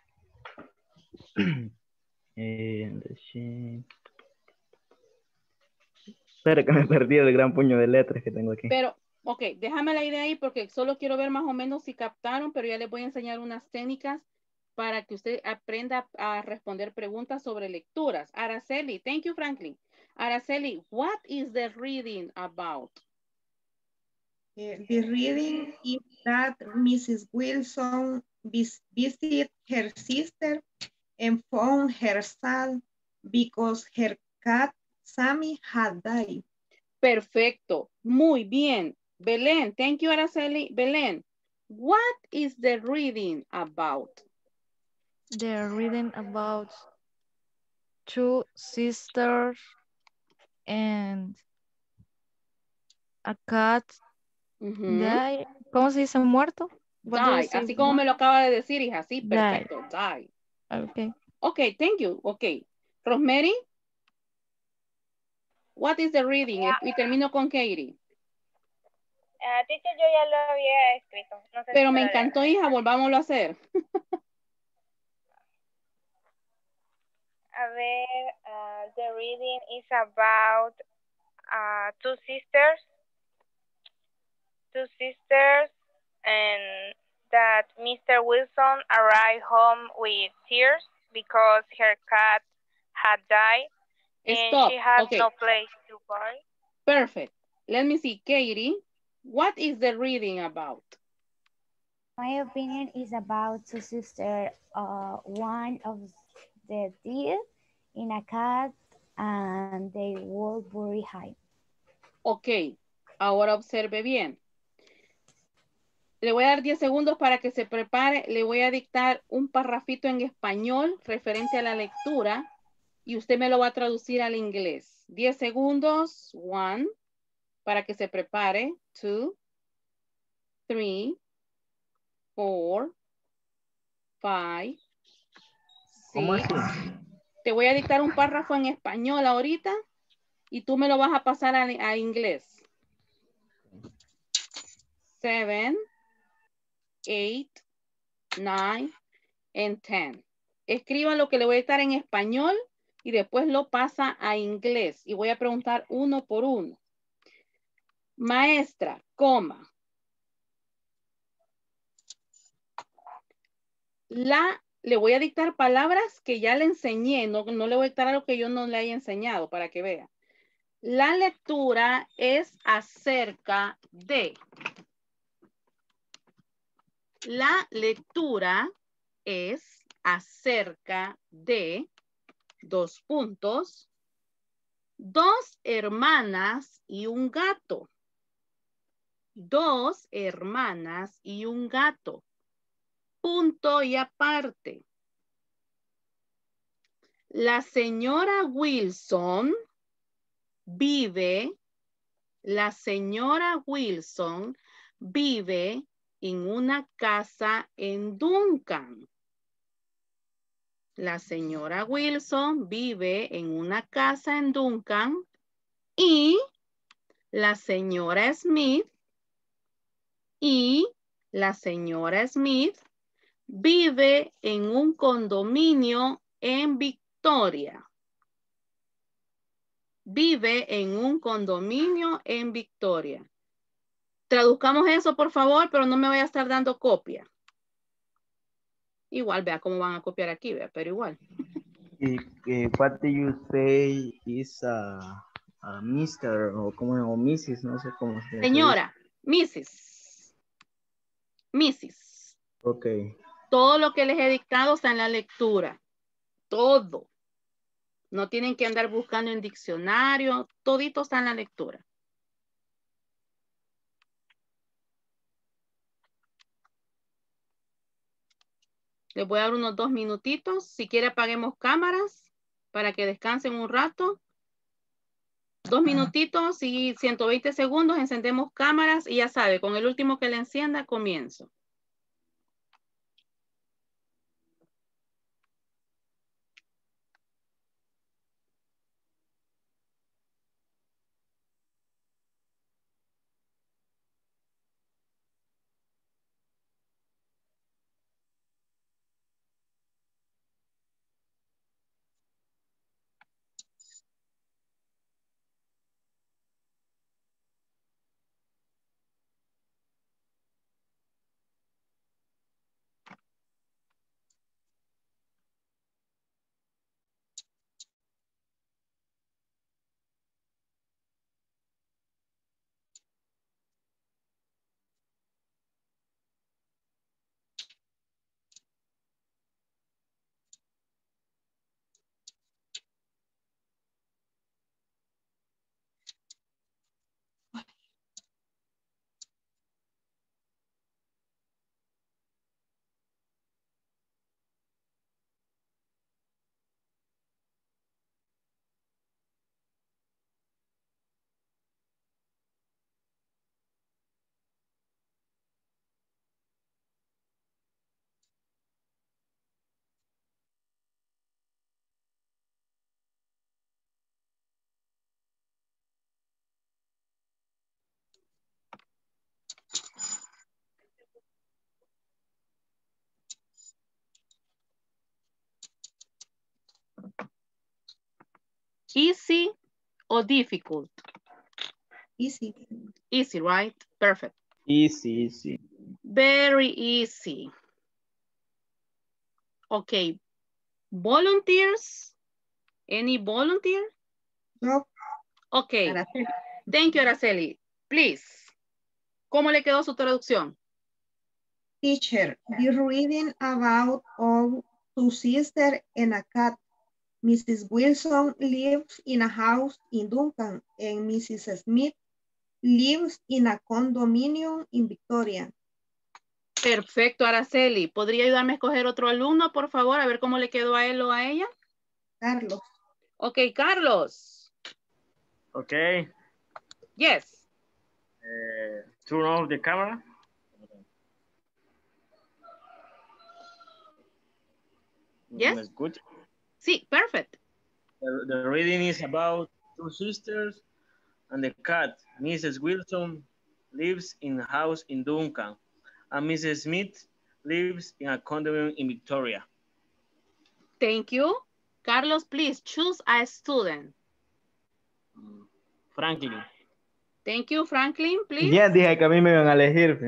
the she. Espera que me perdí el gran puño de letras que tengo aquí. Pero ok, déjame la idea ahí porque solo quiero ver más o menos si captaron, pero ya les voy a enseñar unas técnicas para que usted aprenda a responder preguntas sobre lecturas. Araceli, thank you, Franklin. Araceli, what is the reading about? The reading is that Mrs. Wilson visited her sister and found her sad because her cat, Sammy, had died. Perfecto, muy bien. Belén, thank you, Araceli. Belén, what is the reading about? The reading about two sisters and a cat. Die. ¿Cómo se dice muerto? Die, así como me lo acaba de decir, hija, sí, perfecto, die. Okay. Okay, thank you, okay. Rosemary, what is the reading? Y termino con Katie. Teacher, yo ya lo había escrito. No sé pero si me encantó, hija, volvámoslo a hacer. A ver, the reading is about two sisters and that Mr. Wilson arrived home with tears because her cat had died and Stop. she had Okay. no place to go. Perfect. Let me see, Katie. What is the reading about? My opinion is about two sisters. One of the dead in a cat and they were very high. Ok, ahora observe bien. Le voy a dar 10 segundos para que se prepare. Le voy a dictar un parrafito en español referente a la lectura y usted me lo va a traducir al inglés. 10 segundos. 1, para que se prepare. 2, 3, 4, 5, 6. Te voy a dictar un párrafo en español ahorita y tú me lo vas a pasar a inglés. 7, 8, 9, and 10. Escriba lo que le voy a dictar en español y después lo pasa a inglés. Y voy a preguntar uno por uno. Maestra, coma. Le voy a dictar palabras que ya le enseñé. No le voy a dictar algo que yo no le haya enseñado para que vea. La lectura es acerca de. La lectura es acerca de 2 puntos, 2 hermanas y un gato. 2 hermanas y un gato. Punto y aparte. La señora Wilson vive en una casa en Duncan. La señora Wilson vive en una casa en Duncan y la señora Smith vive en un condominio en Victoria. Traduzcamos eso, por favor, pero no me voy a estar dando copia. Igual, vea cómo van a copiar aquí, vea, pero igual. What do you say is a Mr. o Mrs. No sé cómo se dice. Señora, Mrs. Ok. Todo lo que les he dictado está en la lectura. Todo. No tienen que andar buscando en diccionario. Todito está en la lectura. Les voy a dar unos 2 minutitos. Si quiere apaguemos cámaras para que descansen un rato. 2 minutitos y 120 segundos. Encendemos cámaras y ya sabe, con el último que le encienda, comienzo. Easy or difficult? Easy. Easy, right? Perfect. Easy. very easy. Okay. Volunteers? Any volunteer? No. Okay. Araceli. Thank you, Araceli. Please. ¿Cómo le quedó su traducción? Teacher, the reading about of two sisters and a cat. Mrs. Wilson lives in a house in Duncan and Mrs. Smith lives in a condominium in Victoria. Perfecto, Araceli. ¿Podría ayudarme a escoger otro alumno, por favor? A ver cómo le quedó a él o a ella. Carlos. Ok, Carlos. Okay. Yes. Turn off the camera. Yes. ¿Me escucha? Sí, perfect. The reading is about two sisters and the cat. Mrs. Wilson lives in a house in Duncan, and Mrs. Smith lives in a condominium in Victoria. Thank you. Carlos, please choose a student. Franklin. Thank you, Franklin, please. Ya dije que a mí me iban a elegir.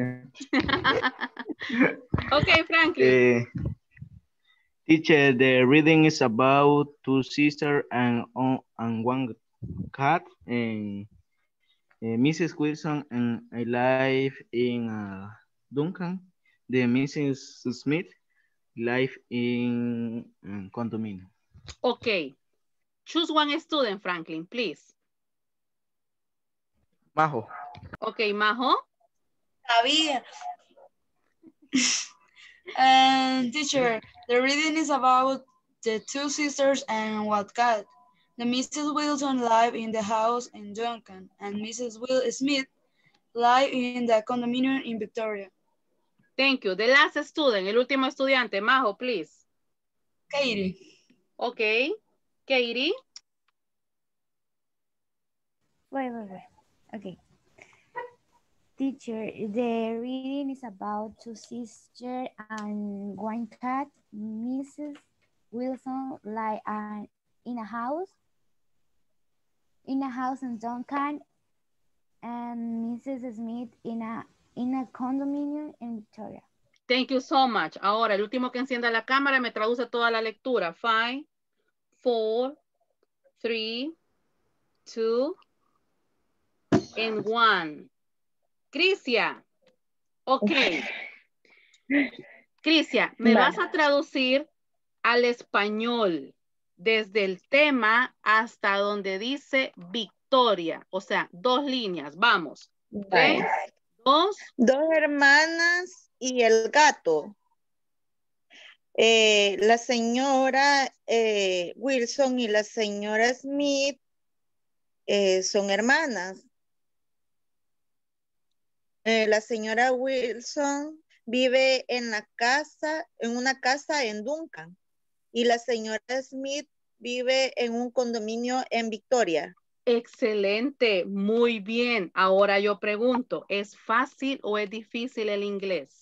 Okay, Franklin. Teacher, the reading is about two sisters and one cat, and Mrs. Wilson and I live in Duncan. The Mrs. Smith live in condominium. Okay. Choose one student, Franklin, please. Majo. Okay, Majo. Sabía. Teacher, the reading is about the two sisters and one cat. The Mrs. Wilson live in the house in Duncan, and Mrs. Will Smith live in the condominium in Victoria. Thank you. The last student, el último estudiante, Majo, please. Katie. Okay. Katie. Wait. Okay. Teacher, the reading is about two sisters and one cat. Mrs. Wilson live in a house in Duncan, and Mrs. Smith in a condominium in Victoria. Thank you so much. Ahora, el último que encienda la cámara me traduce toda la lectura. 5, 4, 3, 2, and 1. Crisia. Ok. Crisia, me vas a traducir al español desde el tema hasta donde dice Victoria. O sea, 2 líneas. Vamos. 3, 2. 2 hermanas y el gato. La señora Wilson y la señora Smith son hermanas. La señora Wilson vive en una casa en Duncan y la señora Smith vive en un condominio en Victoria. Excelente, muy bien. Ahora yo pregunto, ¿es fácil o es difícil el inglés?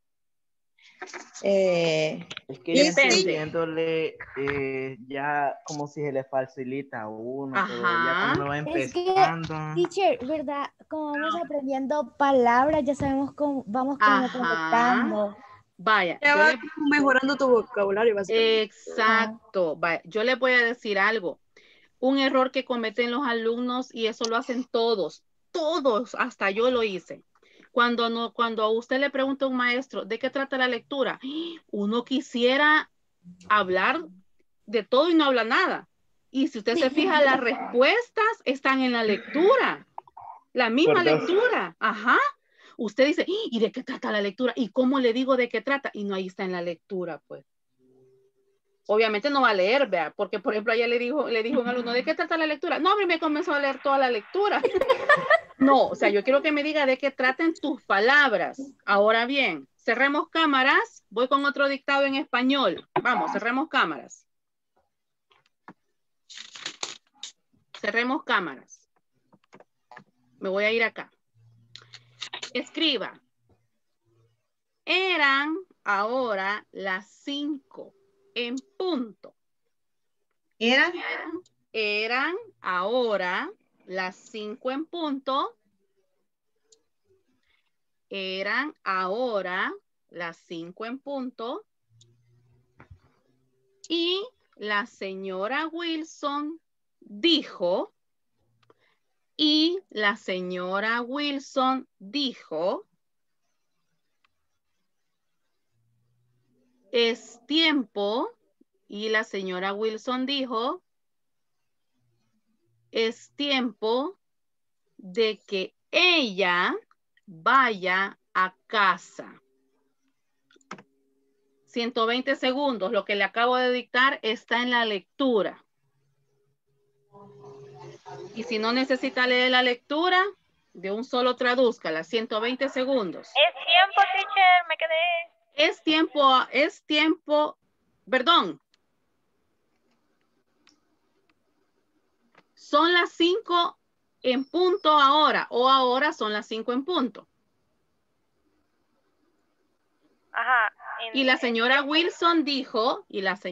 Es que yo Depende. entendiéndole ya como si se le facilita a uno, pero ya Ajá. cuando va Es que, empezando. teacher, ¿verdad? Como vamos aprendiendo palabras, ya sabemos cómo vamos como conectando. Vaya. Ya va mejorando tu vocabulario, básicamente. Exacto. Vaya, yo les voy a decir algo. Un error que cometen los alumnos, y eso lo hacen todos, hasta yo lo hice. Cuando a usted le pregunta a un maestro, ¿de qué trata la lectura? Uno quisiera hablar de todo y no habla nada. Y si usted se fija, las respuestas están en la lectura. La misma lectura. Ajá. Usted dice, ¿y de qué trata la lectura? ¿Y cómo le digo de qué trata? Y no, ahí está en la lectura, pues. Obviamente no va a leer, vea, porque por ejemplo ayer le dijo un alumno, ¿de qué trata la lectura? No, hombre, me comenzó a leer toda la lectura. No, o sea, yo quiero que me diga de qué traten tus palabras. Ahora bien, cerremos cámaras, voy con otro dictado en español. Vamos, cerremos cámaras. Cerremos cámaras. Me voy a ir acá. Escriba. Eran ahora las 5 en punto. Eran ahora las 5 en punto. Eran ahora las 5 en punto. Y la señora Wilson dijo. Y la señora Wilson dijo. Es tiempo. Y la señora Wilson dijo. Es tiempo de que ella vaya a casa. 120 segundos. Lo que le acabo de dictar está en la lectura. Y si no necesita leer la lectura, de un solo tradúzcala. 120 segundos. Es tiempo, teacher, me quedé. Es tiempo, perdón. Son las 5 en punto ahora, o ahora son las 5 en punto. Ajá. Y la señora Wilson dijo,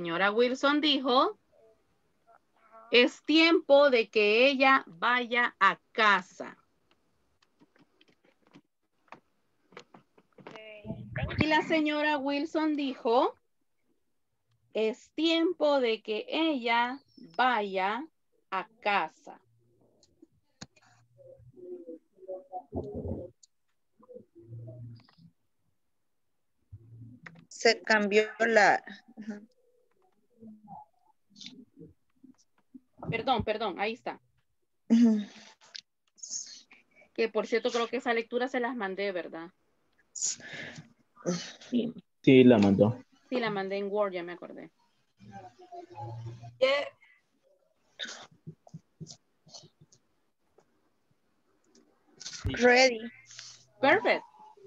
es tiempo de que ella vaya a casa. Y la señora Wilson dijo, es tiempo de que ella vaya a casa. Se cambió la... Perdón, ahí está. Que por cierto creo que esa lectura se las mandé, ¿verdad? Sí, la mandó. Sí, la mandé en Word, ya me acordé. Yeah. Ready. Perfect.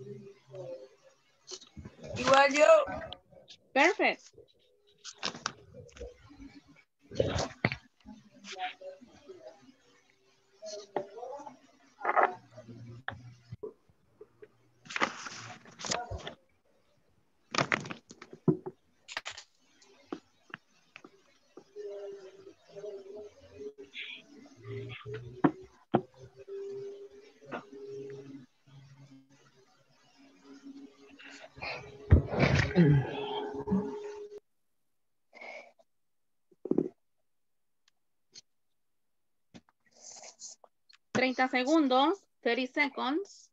Igual yo. Perfect. $30 segundos, 30 seconds.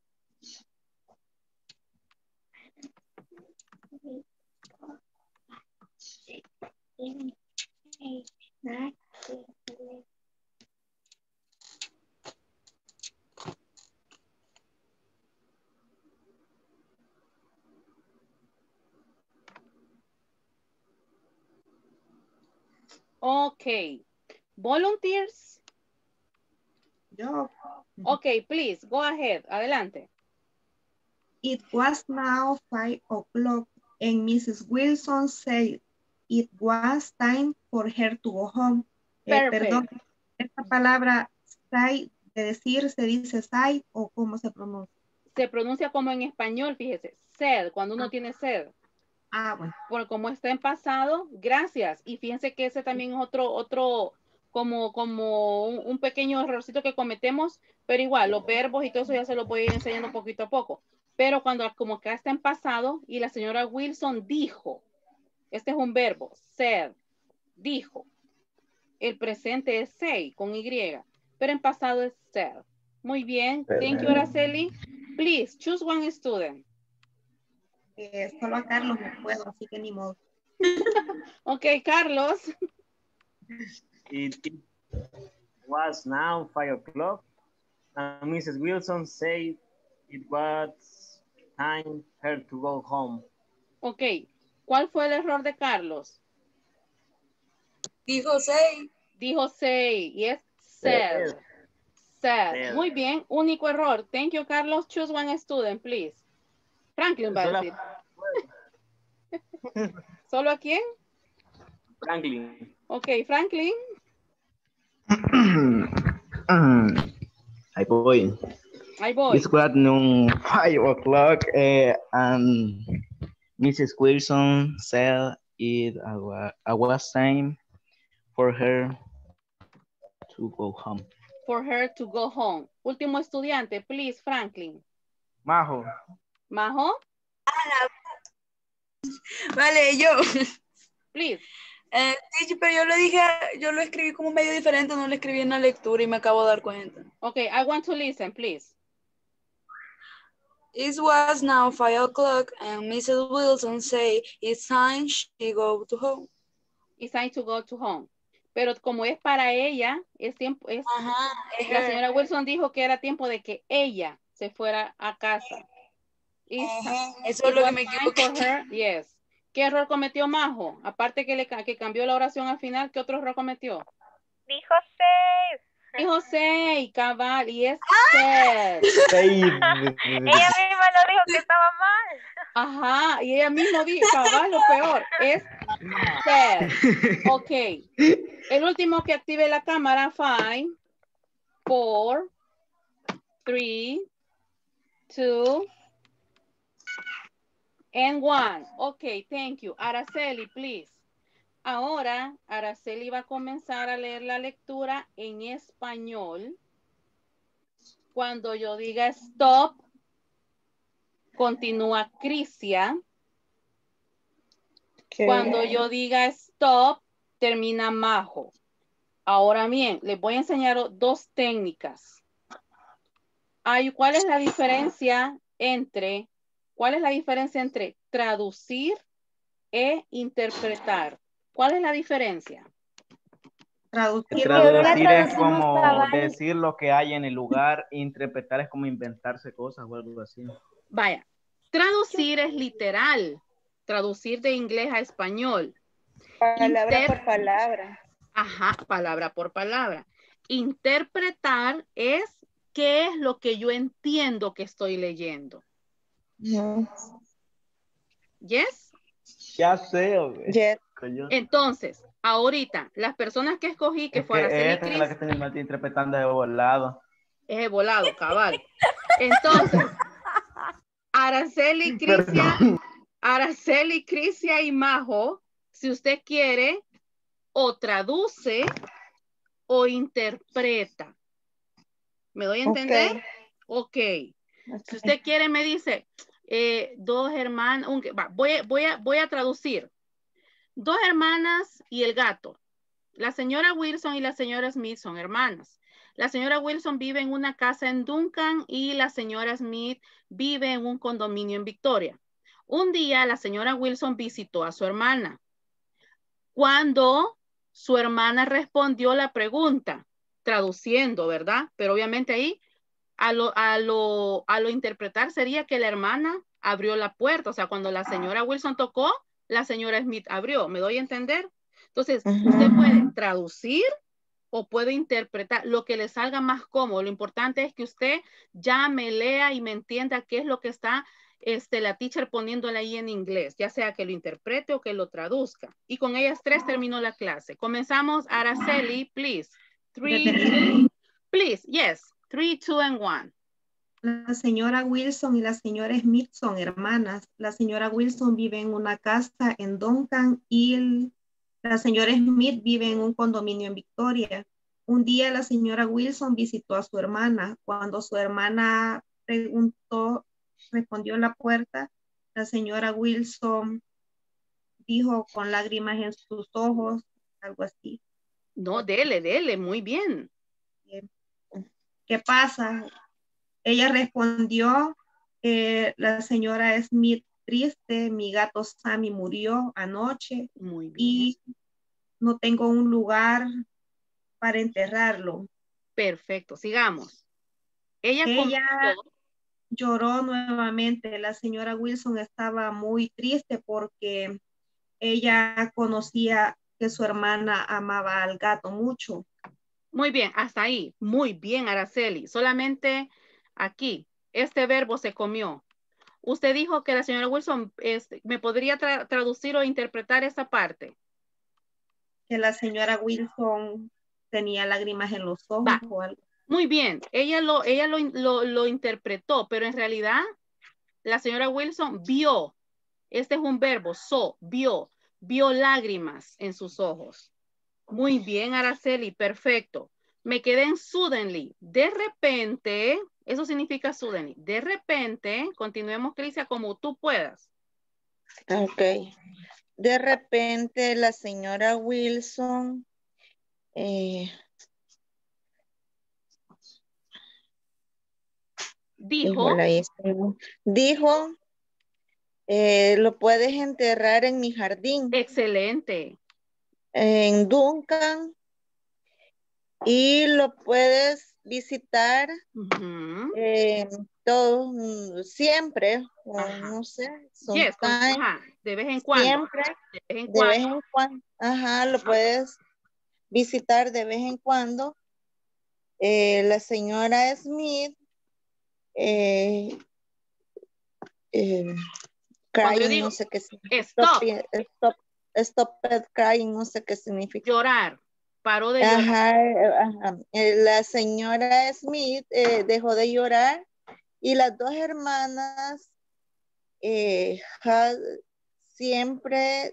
Okay. Volunteers? Yo. Okay, please, go ahead. Adelante. It was now 5 o'clock and Mrs. Wilson said it was time for her to go home. Perdón, esta palabra say, de decir, se dice say o cómo se pronuncia. Se pronuncia como en español, fíjese, sed, cuando uno tiene sed. Bueno. Por como está en pasado, gracias. Y fíjense que ese también es otro como un pequeño errorcito que cometemos, pero igual, los verbos y todo eso ya se los voy a ir enseñando poquito a poco. Pero cuando como acá está en pasado y la señora Wilson dijo, este es un verbo, said, dijo. El presente es say, con Y, pero en pasado es said. Muy bien. Thank you, Araceli. Please, choose one student. Solo a Carlos me puedo, así que ni modo. Ok, Carlos. It was now 5 o'clock, and Mrs. Wilson said it was time her to go home. Ok, ¿cuál fue el error de Carlos? Dijo say. Dijo say, y es said. Said. Muy bien, único error. Thank you, Carlos. Choose one student, please. Franklin va a decir. ¿Solo a quién? Franklin. Ok, Franklin. Ahí voy. It was noon 5 o'clock and Mrs. Wilson said it was time for her to go home. For her to go home. Último estudiante, please, Franklin. Majo. Majo, Vale, yo. please. Sí, pero yo lo escribí como medio diferente, no lo escribí en la lectura y me acabo de dar cuenta. Okay, I want to listen, please. It was now 5 o'clock and Mrs. Wilson said it's time she go to home. It's time to go to home. Pero como es para ella, es tiempo, Ajá, la señora Wilson dijo que era tiempo de que ella se fuera a casa. Eso es lo que me equivoqué. Yes. ¿Qué error cometió Majo? Aparte que cambió la oración al final, ¿qué otro error cometió? Dijo 6. Dijo 6, cabal, y es 6. Ella misma lo dijo que estaba mal. Ajá, y ella misma dijo, cabal, lo peor, es 6. Ok. El último que active la cámara, 5, 4, 3, 2, and 1. Ok, thank you. Araceli, please. Ahora, Araceli va a comenzar a leer la lectura en español. Cuando yo diga stop, continúa Crisia. Okay. Cuando yo diga stop, termina Majo. Ahora bien, les voy a enseñar dos técnicas. ¿Cuál es la diferencia entre traducir e interpretar? ¿Cuál es la diferencia? Traducir es como decir lo que hay en el lugar, interpretar es como inventarse cosas o algo así. Vaya, traducir es literal, traducir de inglés a español. Palabra por palabra. Ajá, palabra por palabra. Interpretar es qué es lo que yo entiendo que estoy leyendo. ¿Yes? Ya sé. Yes. Entonces, ahorita, las personas que escogí, que fue Araceli y Cris. Es la que estoy interpretando de volado. Es de volado, cabal. Entonces, Araceli, Crisia y Majo, si usted quiere, o traduce o interpreta. ¿Me doy a entender? Okay. Si usted quiere, me dice, dos hermanas, voy a traducir. 2 hermanas y el gato. La señora Wilson y la señora Smith son hermanas. La señora Wilson vive en una casa en Duncan y la señora Smith vive en un condominio en Victoria. Un día la señora Wilson visitó a su hermana. Cuando su hermana respondió la pregunta, traduciendo, ¿verdad? Pero obviamente ahí a lo interpretar sería que la hermana abrió la puerta. O sea, cuando la señora Wilson tocó, la señora Smith abrió. ¿Me doy a entender? Entonces, usted puede traducir o puede interpretar lo que le salga más cómodo. Lo importante es que usted ya me lea y me entienda qué es lo que está la teacher poniéndole ahí en inglés, ya sea que lo interprete o que lo traduzca. Y con ellas 3 terminó la clase. Comenzamos. Araceli, please. 3, please, yes. 3, 2, and 1. La señora Wilson y la señora Smith son hermanas. La señora Wilson vive en una casa en Duncan y la señora Smith vive en un condominio en Victoria. Un día la señora Wilson visitó a su hermana. Cuando su hermana respondió la puerta, la señora Wilson dijo con lágrimas en sus ojos, algo así. No, dele, muy bien. ¿Qué pasa? Ella respondió, la señora Smith, triste, mi gato Sammy murió anoche. Muy bien. Y no tengo un lugar para enterrarlo. Perfecto, sigamos. Ella lloró nuevamente. La señora Wilson estaba muy triste porque ella conocía que su hermana amaba al gato mucho. Muy bien, hasta ahí. Muy bien, Araceli. Solamente aquí, este verbo se comió. Usted dijo que la señora Wilson, ¿me podría traducir o interpretar esa parte? Que la señora Wilson tenía lágrimas en los ojos o algo. Muy bien, ella lo interpretó, pero en realidad la señora Wilson vio, este es un verbo, vio lágrimas en sus ojos. Muy bien, Araceli, perfecto. Me quedé en suddenly. De repente, Eso significa suddenly. De repente, continuemos, Crisia, como tú puedas. Ok. De repente la señora Wilson dijo, lo puedes enterrar en mi jardín. Excelente. En Duncan. Y lo puedes visitar siempre, no sé, yes, de vez en cuando. Siempre, de vez en cuando. Ajá, lo puedes visitar de vez en cuando. La señora Smith crying, no sé qué significa. Stop crying, no sé qué significa. Llorar. Paró de llorar. La señora Smith dejó de llorar y las dos hermanas siempre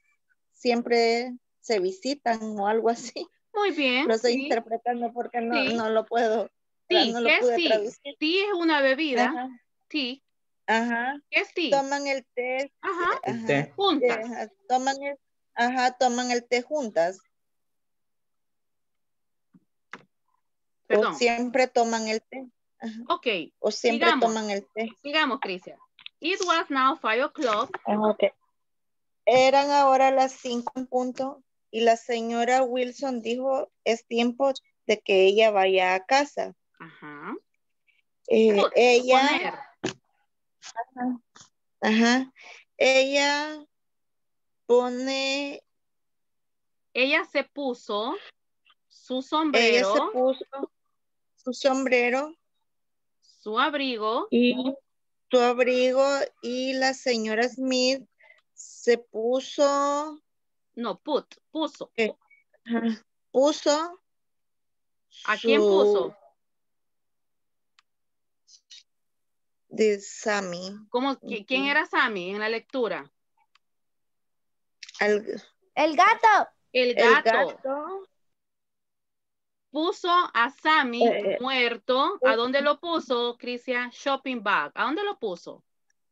se visitan o algo así. Muy bien. Lo estoy interpretando porque no lo puedo. Sí, no lo pude traducir. Tea es una bebida. Ajá. Tea. Ajá. ¿Qué es tea? Toman el té. Ajá. El té. Juntas. Toman el té juntas. Perdón. O siempre toman el té. Ajá. Ok. O siempre toman el té. Sigamos, Crisia. It was now 5 o'clock. Okay. Eran ahora las 5 en punto y la señora Wilson dijo, es tiempo de que ella vaya a casa. Ajá. Ella... Ajá. Ella pone... Ella se puso su sombrero. Ella se puso su sombrero. Su abrigo. Y su abrigo y la señora Smith se puso... No, puso. Puso. ¿A quién puso? De Sammy. ¿Quién era Sammy en la lectura? El gato. El gato. Puso a Sammy muerto. ¿A dónde lo puso, Crisia? Shopping bag. ¿A dónde lo puso?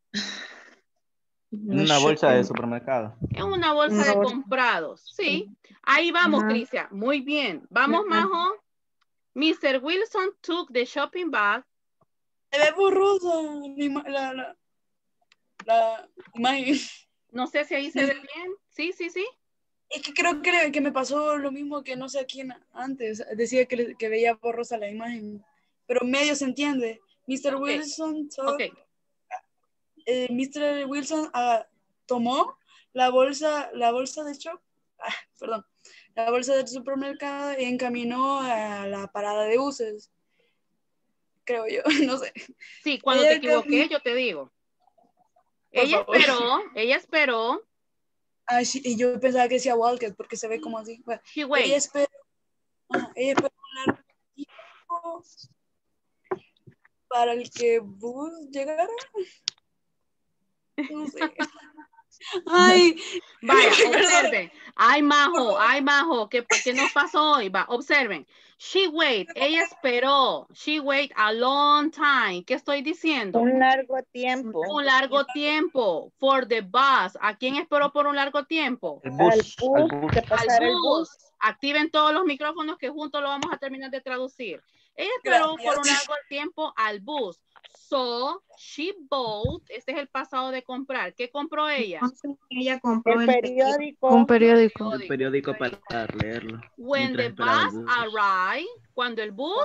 En una bolsa de supermercado. En una bolsa de comprados. Sí. Ahí vamos, Crisia. Muy bien. Vamos, Majo. Mr. Wilson took the shopping bag. Se ve borrosa la imagen. No sé si ahí se ve bien. Sí. Es que creo que me pasó lo mismo que no sé a quién antes. Decía que veía borrosa la imagen. Pero medio se entiende. Mr. Wilson Mr. Wilson tomó la bolsa de shop. Perdón. La bolsa del supermercado y encaminó a la parada de buses. Creo yo, no sé. Sí, cuando te equivoqué, yo te digo. Ella esperó. Ah, sí, y yo pensaba que decía Walker porque se ve como así. Bueno, ella esperó un largo tiempo para el que bus llegara. No sé. Ay, vaya, observen. Ay, Majo, ¿qué nos pasó hoy? Va, observen. Ella esperó. She wait a long time. ¿Qué estoy diciendo? Un largo tiempo. Un largo tiempo. For the bus. ¿A quién esperó por un largo tiempo? El bus. Al bus. Activen todos los micrófonos que juntos lo vamos a terminar de traducir. Ella esperó por un largo tiempo al bus. So, she bought, este es el pasado de comprar. ¿Qué compró ella? Ella compró el periódico. Un periódico. El periódico para leerlo. When the bus arrived, cuando el bus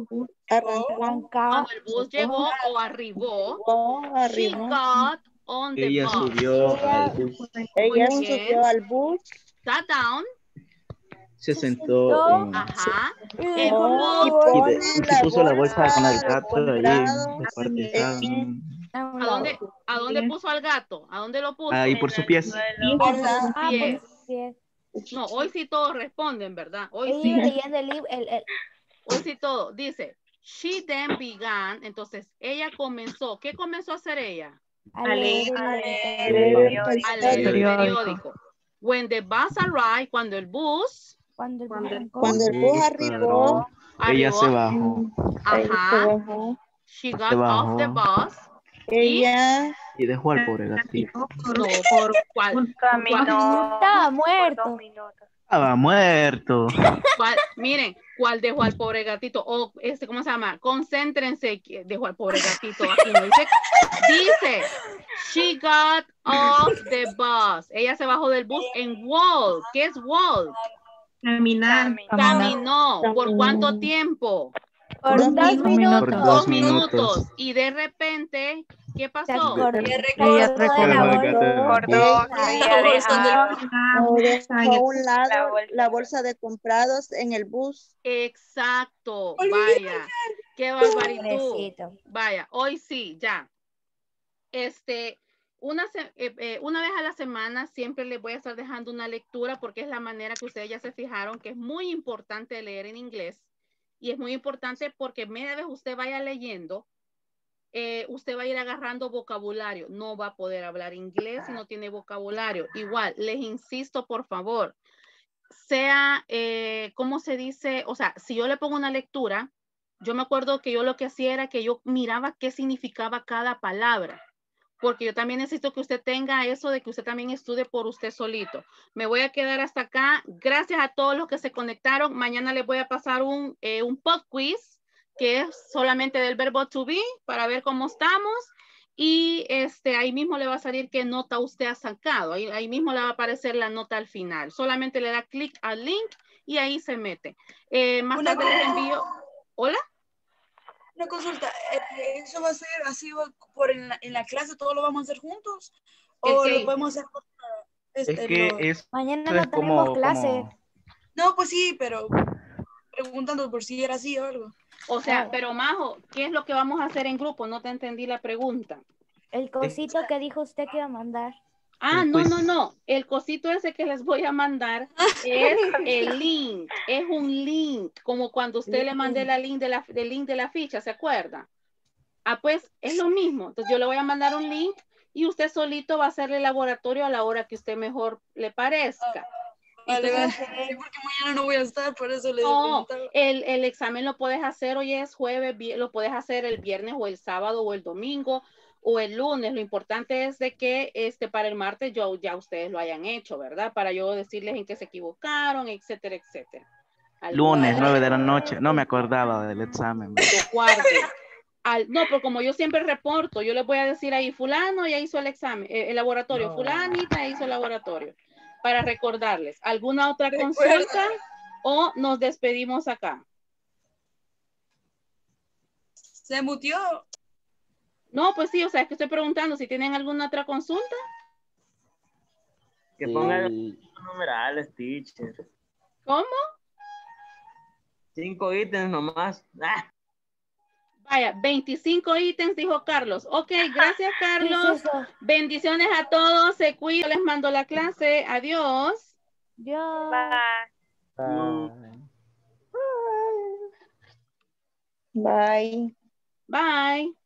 llegó o arribó, she got on the ella bus. Subió al bus. Ella subió al bus. Sat down. Se sentó en... Ajá. Y puso la bolsa con el gato ahí. ¿A dónde puso al gato? ¿A dónde lo puso? Ahí por sus pies. Por sus pies. No, hoy sí todos responden, ¿verdad? Hoy sí. Hoy sí todo. Dice, she then began. Entonces, ella comenzó. ¿Qué comenzó a hacer ella? A leer el periódico. When the bus arrived, cuando el bus arribó, ella se bajó. Ajá. She got off the bus. Ella. Y dejó al pobre gatito. No, por cuál. Caminó Estaba por muerto. 2 minutos. Estaba muerto. Miren, ¿cuál dejó al pobre gatito? O ¿cómo se llama? Concéntrense, dejó al pobre gatito. Aquí no dice, she got off the bus. Ella se bajó del bus en walk. ¿Qué es walk? Caminar. Caminó. ¿Por cuánto tiempo? Por 2 minutos. Por 2 minutos. Y de repente, ¿qué pasó? Ella Recordó que había dejado Dejó a un lado la bolsa de comprados en el bus. Exacto. Vaya. Qué barbaridad. Pobrecito. Vaya, hoy sí, ya. Una vez a la semana siempre les voy a estar dejando una lectura porque es la manera que ustedes ya se fijaron que es muy importante leer en inglés. Y es muy importante porque media vez usted vaya leyendo, usted va a ir agarrando vocabulario. No va a poder hablar inglés si no tiene vocabulario. Igual, les insisto, por favor, sea, ¿cómo se dice? O sea, si yo le pongo una lectura, yo me acuerdo que yo lo que hacía era que yo miraba qué significaba cada palabra. Porque yo también necesito que usted tenga eso de que usted también estudie por usted solito. Me voy a quedar hasta acá. Gracias a todos los que se conectaron. Mañana les voy a pasar un pop quiz que es solamente del verbo to be para ver cómo estamos. Y ahí mismo le va a salir qué nota usted ha sacado. Ahí mismo le va a aparecer la nota al final. Solamente le da clic al link y ahí se mete. Más tarde les envío. ¿Hola? Una consulta, ¿eso va a ser así en la clase, todo lo vamos a hacer juntos? ¿O lo podemos hacer por Mañana no tenemos clase. No, pues sí, pero preguntando por si era así o algo. O sea, pero Majo, ¿qué es lo que vamos a hacer en grupo? No te entendí la pregunta. El cosito que dijo usted que iba a mandar. Ah, no. El cosito ese que les voy a mandar es el link. Es un link, como cuando usted le mandé el link de la ficha, ¿se acuerda? Ah, pues es lo mismo. Entonces yo le voy a mandar un link y usted solito va a hacer el laboratorio a la hora que usted mejor le parezca. Vale, sí, porque mañana no voy a estar, por eso le preguntaba. El examen lo puedes hacer hoy es jueves, lo puedes hacer el viernes o el sábado o el domingo o el lunes. Lo importante es de que para el martes ya ustedes lo hayan hecho, ¿verdad? Para yo decirles en qué se equivocaron, etcétera, etcétera. Lunes, 9 de la noche. No me acordaba del examen. No, pero como yo siempre reporto, yo les voy a decir ahí, fulano ya hizo el examen, el laboratorio, fulanita ya hizo el laboratorio. Para recordarles, ¿alguna otra consulta o nos despedimos acá? ¿Se mutió? No, pues sí, o sea, es que estoy preguntando si tienen alguna otra consulta. Que pongan los numerales, teacher. ¿Cómo? 5 ítems nomás. ¡Ah! Vaya, 25 ítems, dijo Carlos. Ok, gracias, Carlos. Bendiciones a todos. Se cuidan. Les mando la clase. Adiós. Bye. Bye.